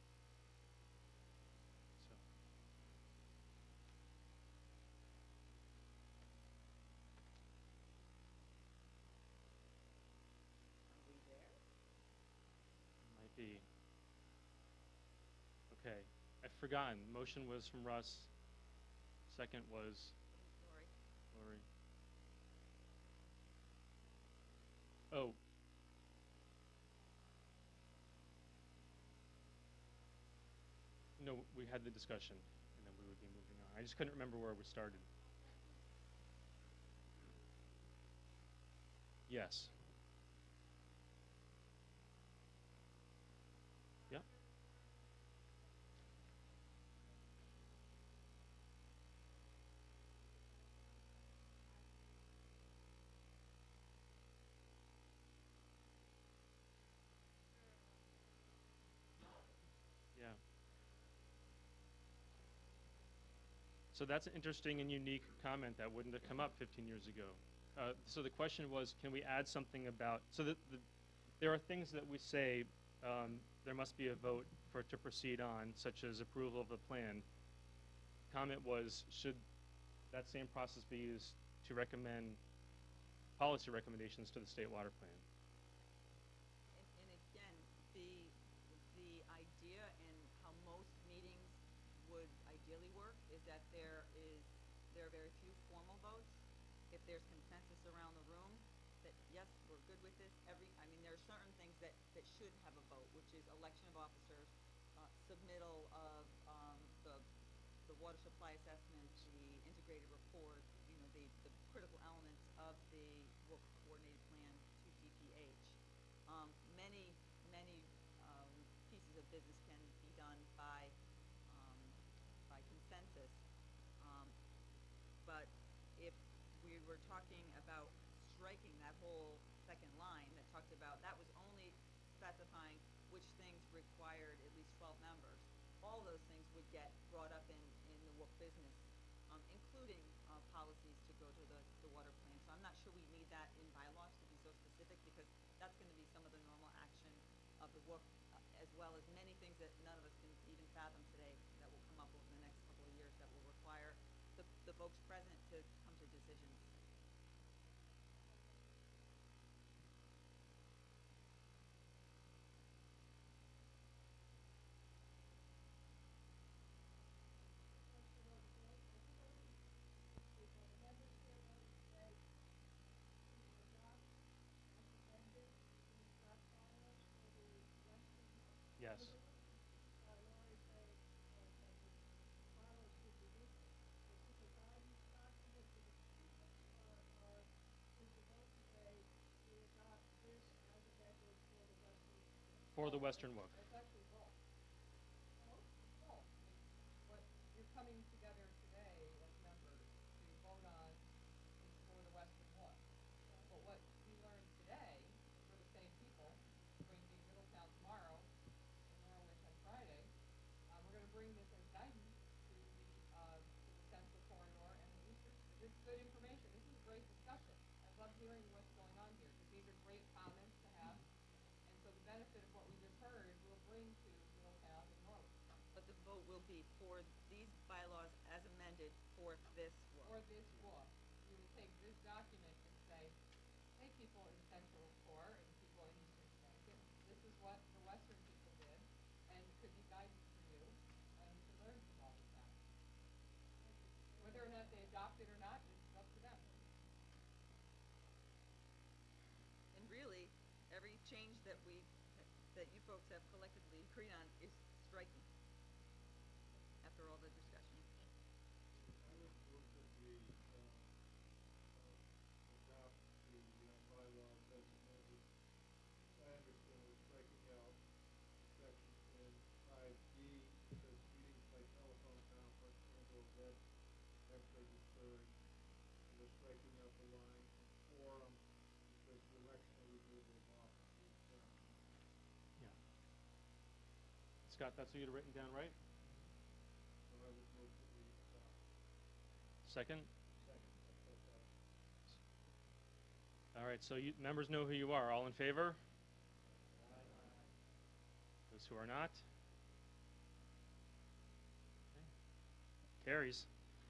Speaker 2: So.
Speaker 4: Are we there?
Speaker 2: Might be. Okay. I've forgotten. Motion was from Russ. Second was
Speaker 4: Lori?
Speaker 2: Lori. Oh. No, we had the discussion, and then we would be moving on. I just couldn't remember where we started. Yes. Yeah. So that's an interesting and unique comment that wouldn't have come up 15 years ago. So the question was, can we add something about, so that there are things that we say there must be a vote for it to proceed on, such as approval of the plan. Comment was, should that same process be used to recommend policy recommendations to the state water plan?
Speaker 4: And again, the idea and how most meetings would ideally work is that there are very few formal votes. If there's consensus around the room that yes, we're good with this, there are certain things that should have a vote, which is election of officers, submittal of the water supply assessment, the integrated report, the critical elements of the WOOC coordinated plan to DPH. Many pieces of business can be done by consensus. But if we were talking about striking that whole second line that talked about, that was only specifying which things required at least 12 members. All those things would get brought up in the WOOC business, including policies to go to the water plan. So I'm not sure we need that in bylaws to be so specific, because that's going to be some of the normal action of the WOOC, as well as many things that none of us can even fathom today that will come up over the next couple of years that will require the folks present to come to decisions.
Speaker 2: Yes. For the Western WOOC.
Speaker 1: It's actually both. Both. What you're coming together today as members to vote on is for the Western WOOC. But what we learned today, for the same people, going to be Middletown tomorrow and Norwich on Friday, we're going to bring this as guidance to the central corridor and the eastern. This is good information. This is a great discussion. I love hearing what's going on here, because these are great comments to have. And so the benefit of what we just heard will bring to Middletown and Norwich.
Speaker 4: But the vote will be for these bylaws as amended for this WOOC.
Speaker 1: For this WOOC, you would take this document and say, hey, people in Central Core and people in Eastern Connecticut, this is what the Western people did, and it could be guidance for you, and you can learn from all of that. Whether or not they adopt it or not, it's up to them.
Speaker 4: And really, every change that you folks have collectively agreed on is striking after all the discussion.
Speaker 9: I would move that we adopt the bylaws as amended. I understand we're striking out section in 5D, that says meetings by telephone conference and/or web extra deferred. And we're striking out the line in forum, because direction of removal of offices.
Speaker 2: Yeah. Scott, that's what you'd written down, right?
Speaker 9: So I would move that we adopt.
Speaker 2: Second?
Speaker 9: Second,
Speaker 2: All right, so members know who you are. All in favor? Those who are not? Okay. Carries.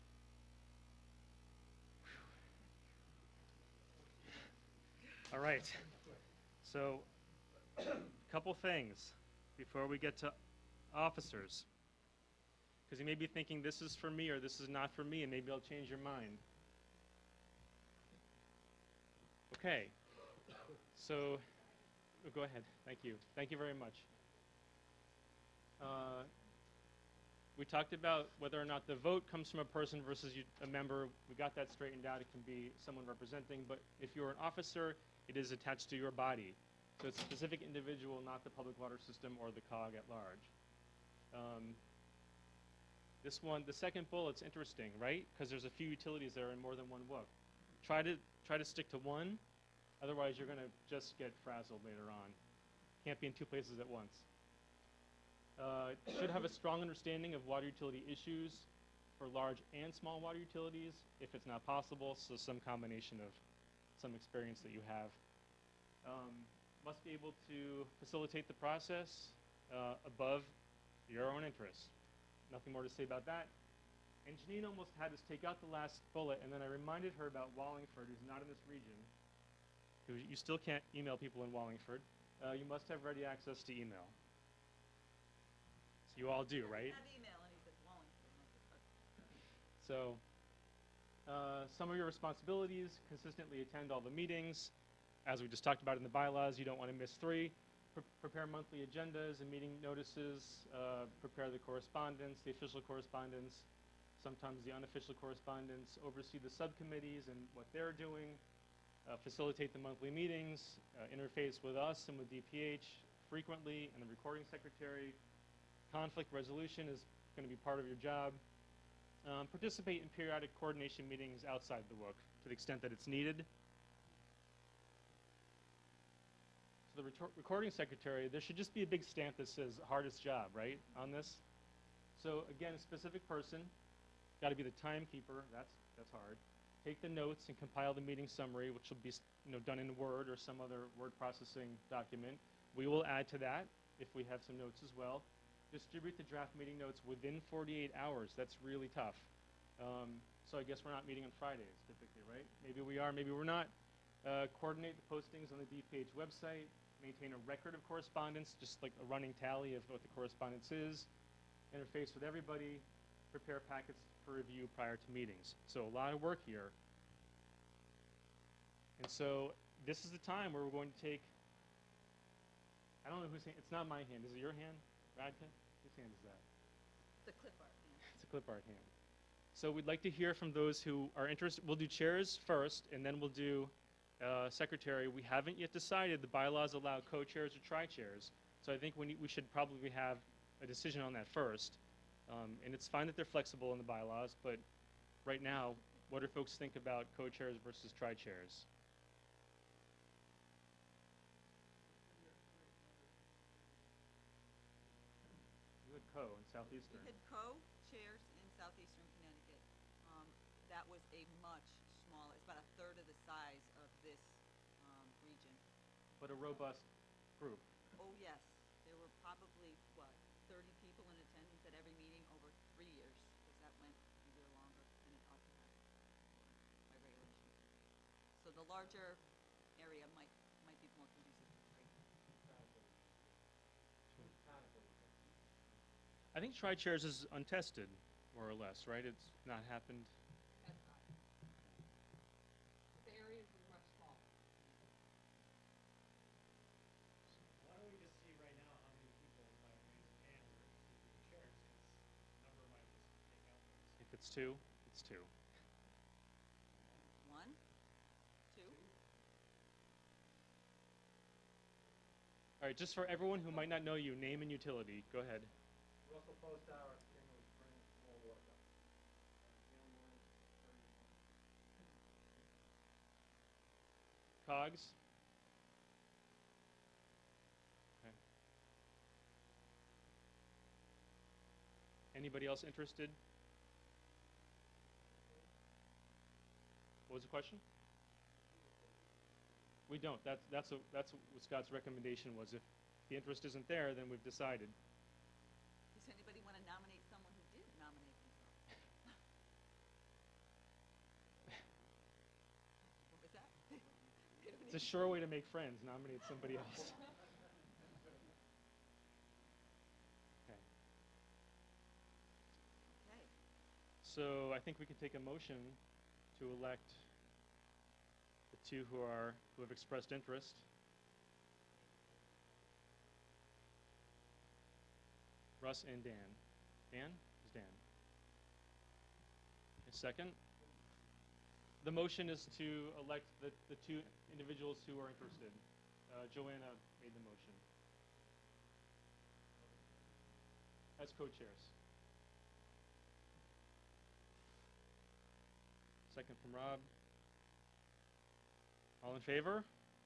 Speaker 2: All right. So, a couple things before we get to officers. Because you may be thinking, this is for me or this is not for me, and maybe I'll change your mind. Okay. So, go ahead. Thank you. Thank you very much. We talked about whether or not the vote comes from a person versus a member. We got that straightened out. It can be someone representing, but if you're an officer, it is attached to your body. So it's a specific individual, not the public water system or the COG at large. This one, the second bullet's interesting, right? Because there's a few utilities that are in more than one WOOC. Try to stick to one, otherwise you're going to just get frazzled later on. Can't be in two places at once. Should have a strong understanding of water utility issues. for large and small water utilities if it's not possible, so some combination of some experience that you have. Must be able to facilitate the process above your own interests. Nothing more to say about that. And Janine almost had us take out the last bullet, and then I reminded her about Wallingford, who's not in this region, who you still can't email people in Wallingford. You must have ready access to email. So you all do, right?
Speaker 4: Have email, and he says Wallingford.
Speaker 2: So, some of your responsibilities: consistently attend all the meetings. As we just talked about in the bylaws, you don't want to miss 3. Prepare monthly agendas and meeting notices. Prepare the correspondence, the official correspondence, sometimes the unofficial correspondence. Oversee the subcommittees and what they're doing. Facilitate the monthly meetings. Interface with us and with DPH frequently, and the recording secretary. Conflict resolution is going to be part of your job. Participate in periodic coordination meetings outside the WUC to the extent that it's needed. So the recording secretary, there should just be a big stamp that says hardest job, right, on this. So again, a specific person, got to be the timekeeper, that's hard. Take the notes and compile the meeting summary, which will be done in Word or some other word processing document. We will add to that if we have some notes as well. Distribute the draft meeting notes within 48 hours. That's really tough. So I guess we're not meeting on Fridays typically, right? Maybe we are, maybe we're not. Coordinate the postings on the DPH website. Maintain a record of correspondence, just like a running tally of what the correspondence is. Interface with everybody. Prepare packets for review prior to meetings. So a lot of work here. And so this is the time where we're going to take, I don't know whose hand, it's not my hand. Is it your hand, Radka? Whose hand is that?
Speaker 4: The clip art,
Speaker 2: It's a clip art hand. So we'd like to hear from those who are interested. We'll do chairs first, and then we'll do secretary. We haven't yet decided. The bylaws allow co-chairs or tri-chairs. So I think we should probably have a decision on that first. And it's fine that they're flexible in the bylaws, but right now, what do folks think about co-chairs versus tri-chairs? You had co in Southeastern.
Speaker 4: We had co-chairs in Southeastern Connecticut. That was a much smaller, it's about a third of the size of this region.
Speaker 2: But a robust group.
Speaker 4: Oh, yes. There were probably, 30 people in attendance at every meeting over 3 years, because that went a year longer than it ought to have by regulation. So the larger area might be more conducive to trade.
Speaker 2: I think tri-chairs is untested, more or less, right? It's not happened.
Speaker 1: That's not. The areas are much smaller.
Speaker 5: Why don't we just see right now how many people might raise their hands or interested in the chair, since the number might just take out the rest.
Speaker 2: If it's 2, it's 2.
Speaker 4: 1, 2.
Speaker 2: All right, just for everyone who might not know you, name and utility. Go ahead.
Speaker 9: Russell Postauer, Kingwood Springs, Small Water.
Speaker 2: Cogs? Okay. Anybody else interested? What was the question? We don't. That's what Scott's recommendation was. If the interest isn't there, then we've decided.
Speaker 4: Does anybody want to nominate someone who didn't nominate themselves? What was that?
Speaker 2: It's a sure way to make friends. Nominate somebody else. Okay.
Speaker 4: Okay.
Speaker 2: So I think we could take a motion to elect the 2 who have expressed interest. Russ and Dan. Dan? Who's Dan? A second. The motion is to elect the 2 individuals who are interested. Joanna made the motion. As co-chairs. Second from Rob. All in favor?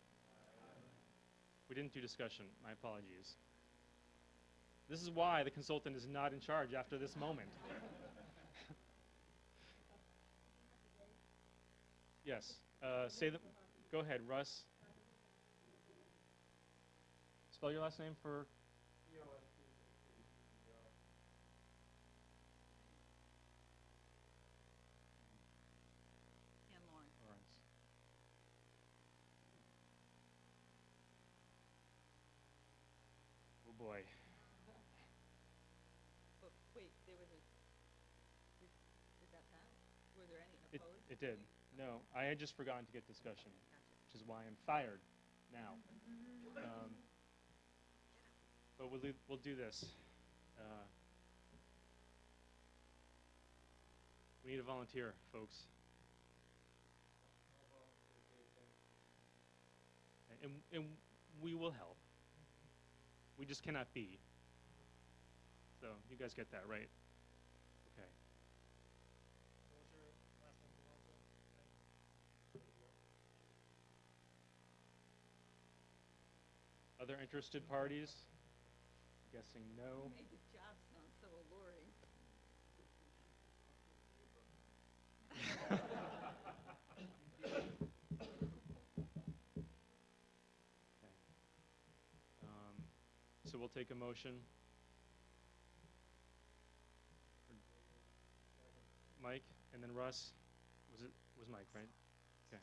Speaker 2: We didn't do discussion. My apologies. This is why the consultant is not in charge after this moment. Yes. Say the. Go ahead, Russ. Spell your last name for.
Speaker 4: Dan Lawrence.
Speaker 2: Lawrence. Oh boy.
Speaker 4: But wait, there was a, did that pass? Were there any
Speaker 2: It,
Speaker 4: opposed?
Speaker 2: it did. No, I had just forgotten to get discussion, which is why I'm fired now. But we'll do this. We need a volunteer, folks. And we will help. We just cannot be. So you guys get that, right? Okay. Other interested parties? Guessing no.
Speaker 4: Made the job sound so alluring.
Speaker 2: Okay. So we'll take a motion. Mike, and then Russ. Was Mike, right? Okay.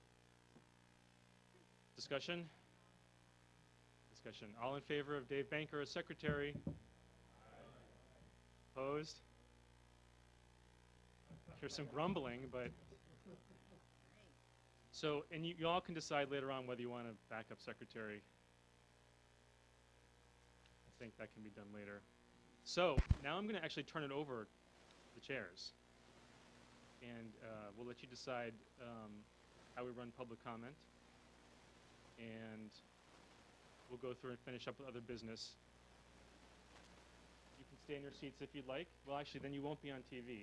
Speaker 2: Discussion? Discussion. All in favor of Dave Banker as secretary? Opposed? Here's some grumbling, but so, and you all can decide later on whether you want a backup secretary. I think that can be done later. So now I'm going to actually turn it over the chairs, and we'll let you decide how we run public comment, and we'll go through and finish up with other business. You can stay in your seats if you'd like. Well, actually, then you won't be on TV.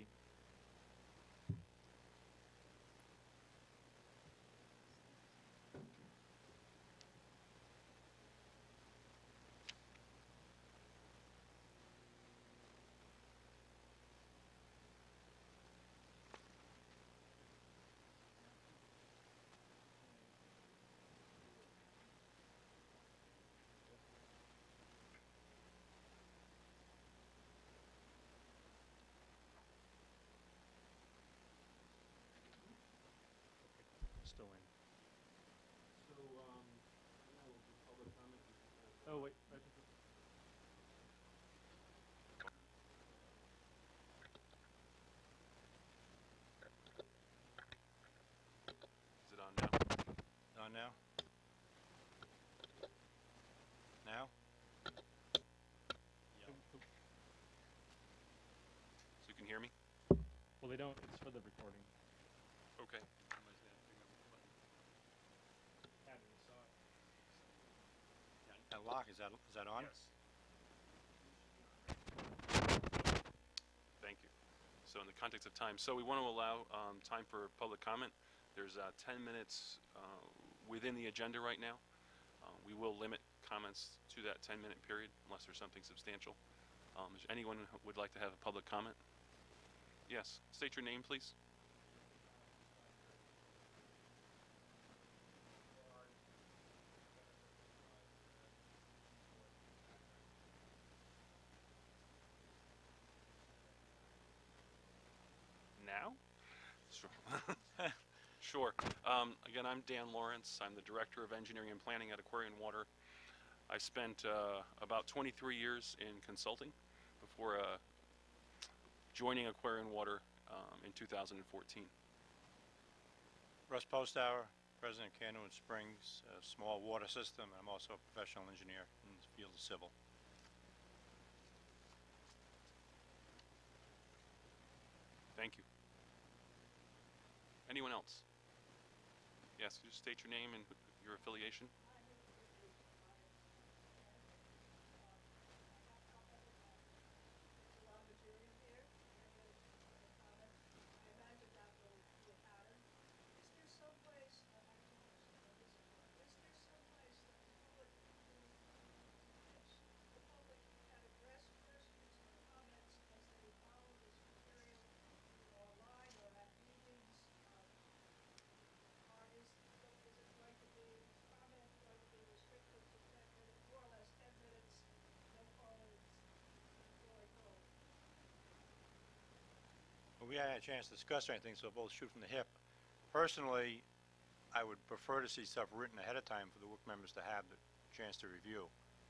Speaker 2: Still in.
Speaker 8: So, we'll do public comment.
Speaker 2: Oh, wait.
Speaker 10: Is it on now?
Speaker 6: On now? Now?
Speaker 10: So you can hear me?
Speaker 2: Well, they don't. It's for the recording.
Speaker 10: Okay.
Speaker 6: That lock, is that on?
Speaker 10: Yes. Thank you. So in the context of time, so we want to allow time for public comment. There's 10 minutes within the agenda right now. We will limit comments to that 10-minute period unless there's something substantial. Is anyone who would like to have a public comment? Yes. State your name, please. Now? Sure. Sure. Again, I'm Dan Lawrence. I'm the Director of Engineering and Planning at Aquarian Water. I spent about 23 years in consulting before joining Aquarian Water in 2014.
Speaker 6: Russ Postauer, President of Canoe Springs, a small water system. I'm also a professional engineer in the field of civil.
Speaker 10: Thank you. Anyone else? Yes, just state your name and your affiliation.
Speaker 11: Well, we haven't had a chance to discuss anything, so we'll both shoot from the hip. Personally, I would prefer to see stuff written ahead of time for the work members to have the chance to review.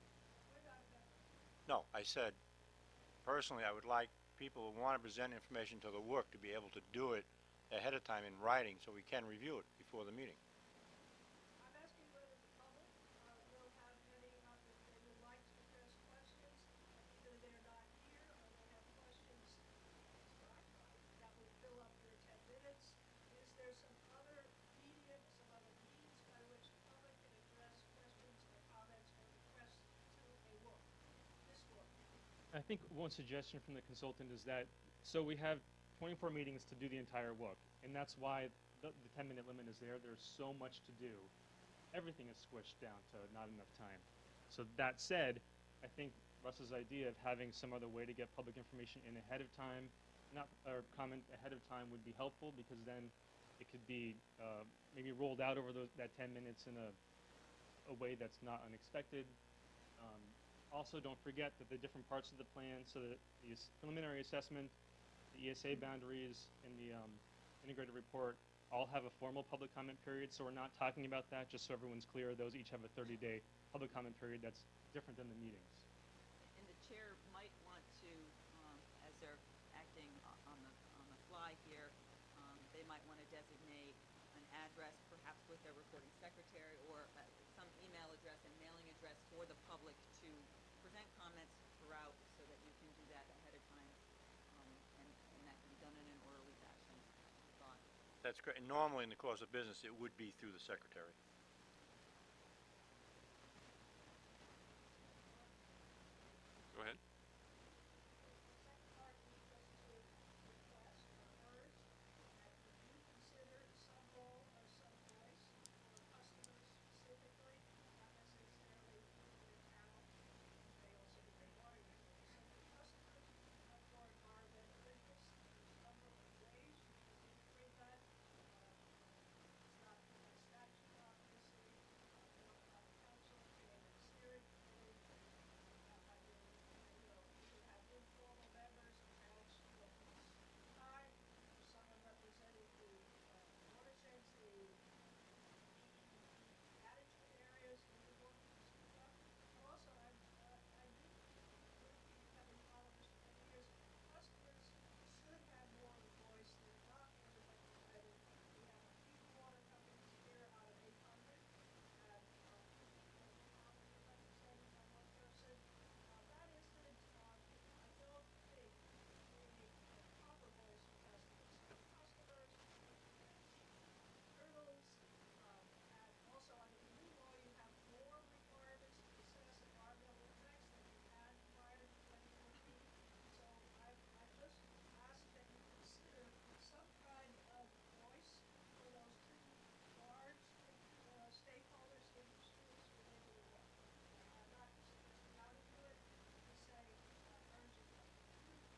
Speaker 11: No, I said, personally, I would like people who want to present information to the work to be able to do it ahead of time in writing so we can review it before the meeting.
Speaker 3: I'm asking whether the public will have any, they would like to address questions. Either they're not here or they have questions that would fill up your 10 minutes. Is there some other medium, some other means by which the public can address questions or comments or requests to a work, this work?
Speaker 2: I think one suggestion from the consultant is that, so we have 24 meetings to do the entire book, and that's why the 10-minute limit is there. There's so much to do. Everything is squished down to not enough time. So that said, I think Russ's idea of having some other way to get public information in ahead of time, or comment ahead of time, would be helpful, because then it could be maybe rolled out over that 10 minutes in a way that's not unexpected. Also, don't forget that the different parts of the plan, so that the preliminary assessment, the ESA boundaries, and the integrated report all have a formal public comment period. So we're not talking about that, just so everyone's clear. Those each have a 30-day public comment period that's different than the meetings.
Speaker 4: And the chair might want to, as they're acting on the fly here, they might want to designate an address, perhaps with their recording secretary, or some email address and mailing address for the public to present comments throughout, so that you can do that ahead of time, and that can be done in an orderly fashion. Thought.
Speaker 11: That's great. And normally in the course of business, it would be through the secretary.
Speaker 10: Go ahead.
Speaker 3: Second part is just to request or urge that you consider some role or some voice for customers specifically, not necessarily the town. They also do their water users. So for customers, for our vendor interests, there's a number of ways you can integrate that. It's not by statute, obviously, or by council, and a steering committee. You can have informal members attached to a piece time, someone representing the watersheds, the management areas in the book to speak up. Also, I do having followed this for many years, customers should have more of a voice. They're not everybody invited. We have a few water companies here out of 800, and how many represented by one person. That isn't, I don't think, a proper voice for customers. Customers, hurdles, and also under the new law, you have more requirements to assess environmental impacts than you had prior to 2014. So I just ask that you consider some kind of voice for those two large stakeholders in your schools related to water. I'm not suggesting how to do it, just saying, urging them to do it.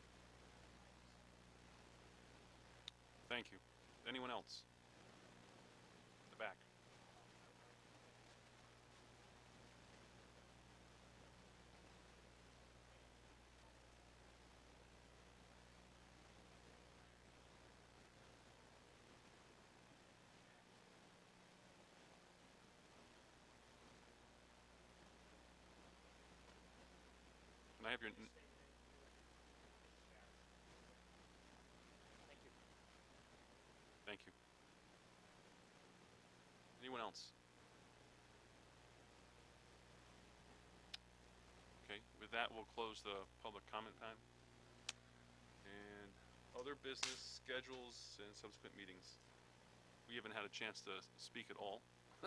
Speaker 10: Thank you. Anyone else? The back. Can I have your... Thank you. Anyone else? Okay, with that, we'll close the public comment time. And other business schedules and subsequent meetings. We haven't had a chance to speak at all.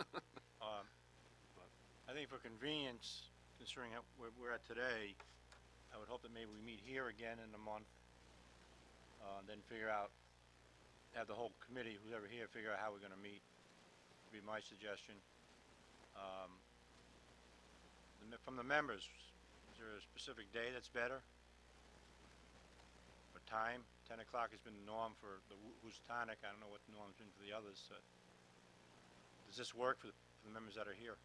Speaker 11: I think for convenience, considering where we're at today, I would hope that maybe we meet here again in a month, then figure out, have the whole committee, who's ever here, figure out how we're going to meet. Would be my suggestion. From the members, is there a specific day that's better? What time? 10 o'clock has been the norm for the Houstonic. I don't know what the norm's been for the others. Does this work for the members that are here?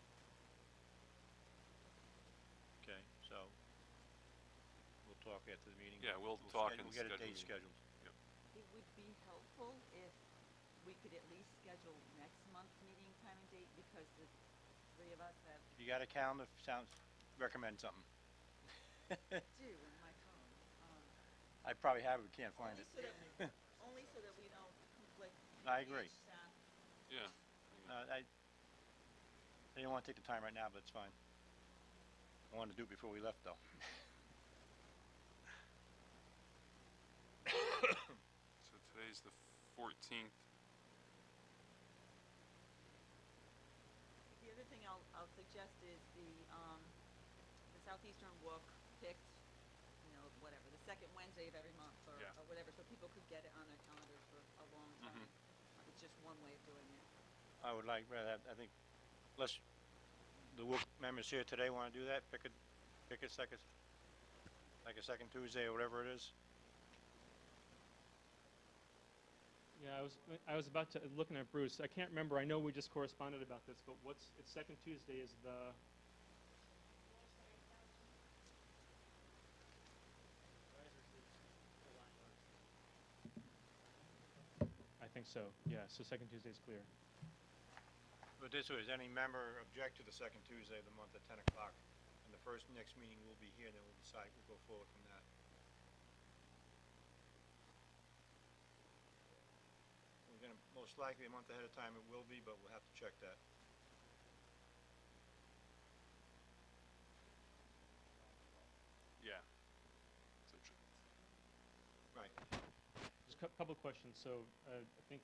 Speaker 11: Okay, so we'll talk after the meeting.
Speaker 10: Yeah, we'll talk and
Speaker 11: we'll get a
Speaker 10: schedule
Speaker 11: date
Speaker 10: meeting.
Speaker 11: scheduled.
Speaker 10: Yep.
Speaker 4: be helpful if we could at least schedule next month's meeting time and date, because the three of us have
Speaker 11: If you got a calendar, recommend something.
Speaker 4: due in my phone.
Speaker 11: I probably have it, can't find
Speaker 4: Only
Speaker 11: it.
Speaker 4: so that, only so that we don't conflict.
Speaker 11: I agree.
Speaker 4: each staff.
Speaker 10: Yeah.
Speaker 11: I didn't want to take the time right now, but it's fine. I wanted to do it before we left, though.
Speaker 10: So today's the 14th.
Speaker 4: The other thing I'll suggest is the Southeastern Walk picked, whatever, the second Wednesday of every month or whatever, so people could get it on their calendars for a long time. It's just one way of doing it.
Speaker 11: I would like, I think, unless the WOOC members here today want to do that, pick a second, like a second Tuesday or whatever it is.
Speaker 2: Yeah, I was about to, looking at Bruce, I can't remember, I know we just corresponded about this, but it's second Tuesday is the, I think so, yeah, so second Tuesday is clear.
Speaker 11: But this way, does any member object to the second Tuesday of the month at 10 o'clock? And the first next meeting will be here, then we'll decide, we'll go forward from that. We're gonna, most likely a month ahead of time it will be, but we'll have to check that.
Speaker 10: Yeah.
Speaker 11: Right.
Speaker 2: Just a couple of questions, so, I think,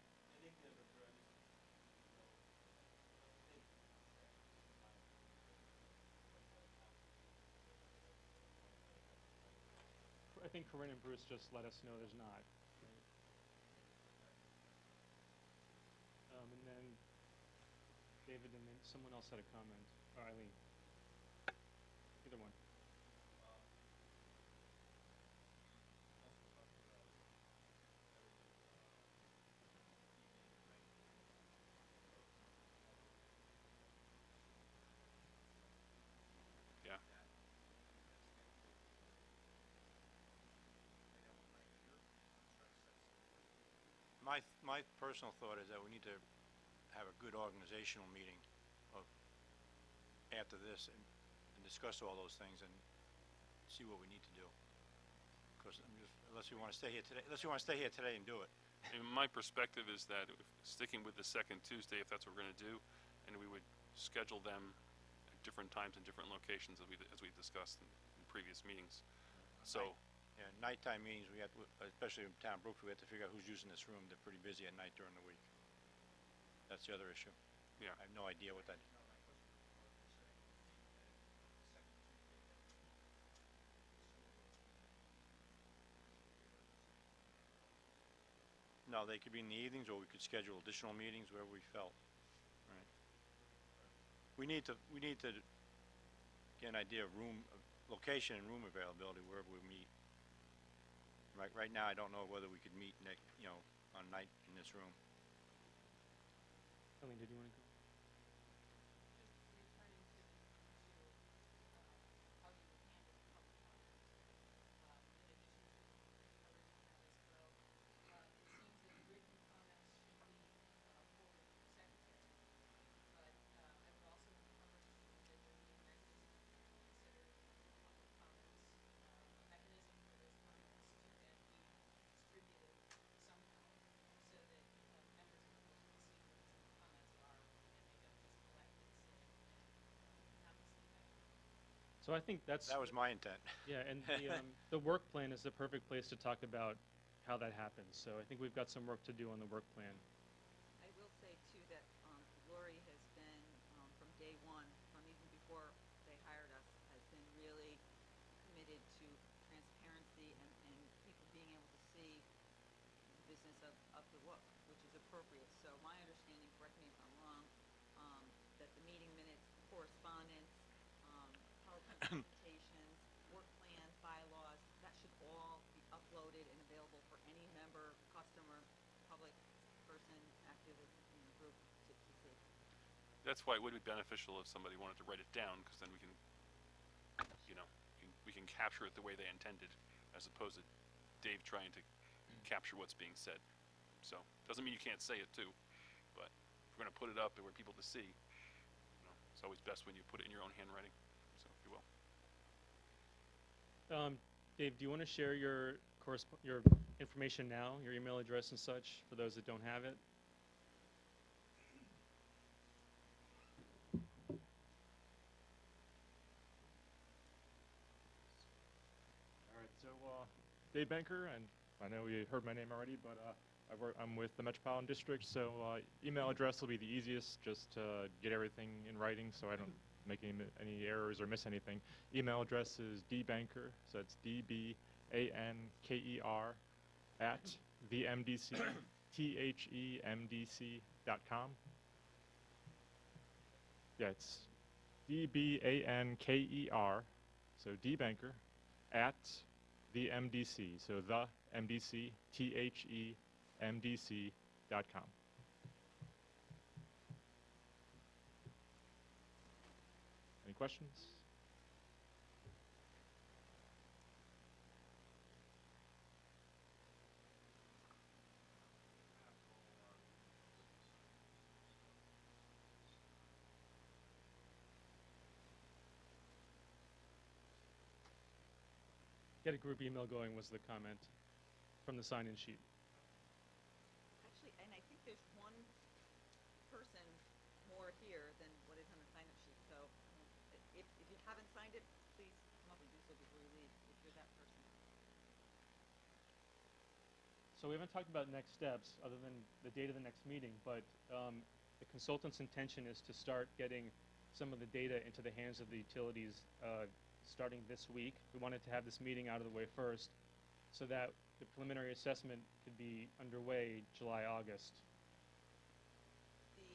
Speaker 2: I think Corinne and Bruce just let us know there's not. Right? And then David, and then someone else had a comment, or Eileen. Either one.
Speaker 10: Yeah.
Speaker 11: My personal thought is that we need to have a good organizational meeting of after this and discuss all those things and see what we need to do. Because unless we want to stay here today and do it.
Speaker 10: And my perspective is that sticking with the second Tuesday, if that's what we're going to do, and we would schedule them at different times and different locations as we discussed in previous meetings. So.
Speaker 11: Yeah, nighttime meetings, we have to, especially in town Brookfield, we have to figure out who's using this room. They're pretty busy at night during the week. That's the other issue.
Speaker 10: Yeah.
Speaker 11: I have no idea what that. No, they could be in the evenings, or we could schedule additional meetings wherever we felt. Right. We need to get an idea of location and room availability wherever we meet. Right now, I don't know whether we could meet on night in this room.
Speaker 2: Eileen, did you want to go? So I think that
Speaker 11: was my intent.
Speaker 2: Yeah, and the work plan is the perfect place to talk about how that happens. So I think we've got some work to do on the work plan.
Speaker 4: I will say too that Lori has been from day one, from even before they hired us, has been really committed to transparency and people being able to see the business of the WOOC, which is appropriate. So my understanding, correct me if I'm wrong, that the meeting minutes, correspondence, PowerPoint presentations, work plan, bylaws, that should all be uploaded and available for any member, customer, public person, activist in the group to see.
Speaker 10: That's why it would be beneficial if somebody wanted to write it down, because then we can, we can capture it the way they intended, as opposed to Dave trying to capture what's being said. So, doesn't mean you can't say it too, but if we're gonna put it up where people to see, you know, it's always best when you put it in your own handwriting, so if you will.
Speaker 2: Dave, do you want to share your your information now, your email address and such, for those that don't have it? All right, so Dave Banker, and I know you heard my name already, but I'm with the Metropolitan District, so email address will be the easiest, just to get everything in writing so I don't make any errors or miss anything. Email address is dbanker, so it's DBANKER at themdc.com. Yeah, it's DBANKER, so dbanker at the MDC, so the MDC, THEMDC.com. Any questions? Get a group email going was the comment from the sign-in sheet.
Speaker 4: Actually, and I think there's one person more here than what is on the sign-up sheet, so if you haven't signed it, please come up and do so before you leave, if you're that person.
Speaker 2: So we haven't talked about next steps other than the date of the next meeting, but the consultant's intention is to start getting some of the data into the hands of the utilities starting this week. We wanted to have this meeting out of the way first so that the preliminary assessment could be underway July, August.
Speaker 4: The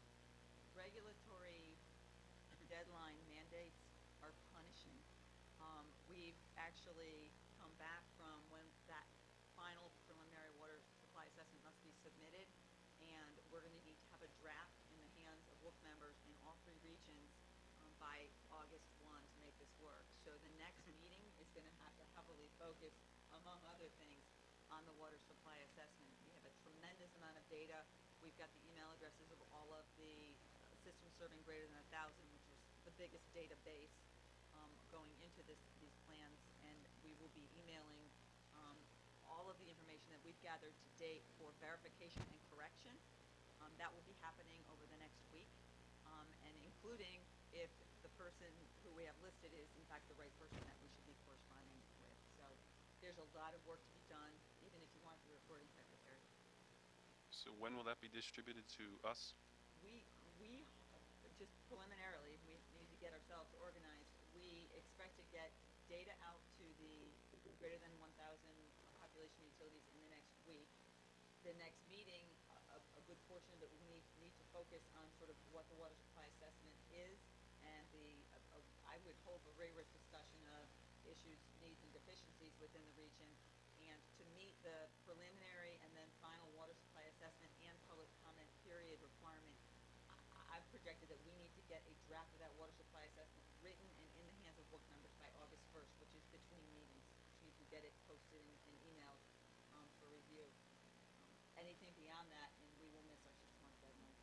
Speaker 4: regulatory deadline mandates are punishing. We've actually come back from when that final preliminary water supply assessment must be submitted, and we're going to need to have a draft in the hands of WOC members in all 3 regions by August 1 to make this work. So the next meeting is going to have to heavily focus, among other things, on the water supply assessment. We have a tremendous amount of data. We've got the email addresses of all of the systems serving greater than 1,000, which is the biggest database going into these plans, and we will be emailing all of the information that we've gathered to date for verification and correction. That will be happening over the next week, and including if the person who we have listed is in fact the right person that we should be corresponding with. So there's a lot of work to be done, even if you want the recording secretary.
Speaker 10: So when will that be distributed to us?
Speaker 4: We just preliminarily, we need to get ourselves organized. We expect to get data out to the greater than 1,000 population utilities in the next week. The next meeting, a good portion of it will need to focus on sort of what the water supply assessment is, and I would hope a rigorous discussion of issues, needs, and deficiencies within the region, and to meet the preliminary and then final water supply assessment and public comment period requirement. I've projected that we need to get a draft of that water supply assessment written and in the hands of WOC members by August 1st, which is between meetings, which means we get it posted in emails for review. Anything beyond that, and we will miss our 6-month deadline.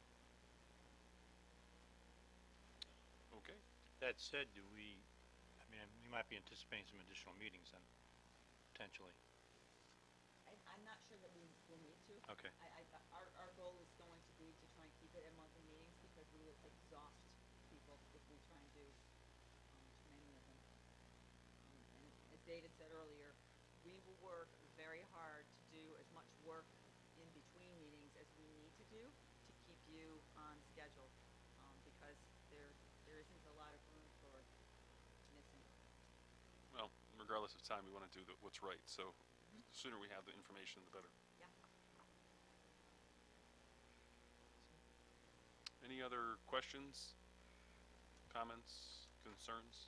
Speaker 10: Okay.
Speaker 11: That said, we might be anticipating some additional meetings then, potentially.
Speaker 4: I'm not sure that we will need to.
Speaker 11: Okay.
Speaker 4: Our goal is going to be to try and keep it at monthly meetings, because we will exhaust people if we try and do too many of them. And as David said earlier, we will work very hard to do as much work in between meetings as we need to do to keep you on schedule, because there isn't a lot of room for missing.
Speaker 10: Well, regardless of time, we want to do what's right, so the sooner we have the information, the better.
Speaker 4: Yeah.
Speaker 10: Any other questions, comments, concerns?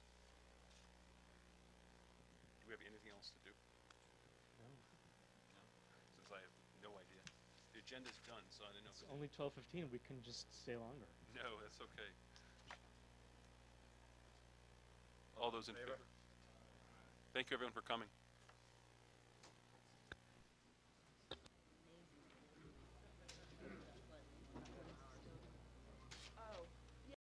Speaker 10: Do we have anything else to do?
Speaker 2: No.
Speaker 10: Since I have no idea. The agenda's done, so I didn't know.
Speaker 2: It's only 12:15. We can just stay longer.
Speaker 10: No, that's okay. All those in favor? Thank you, everyone, for coming.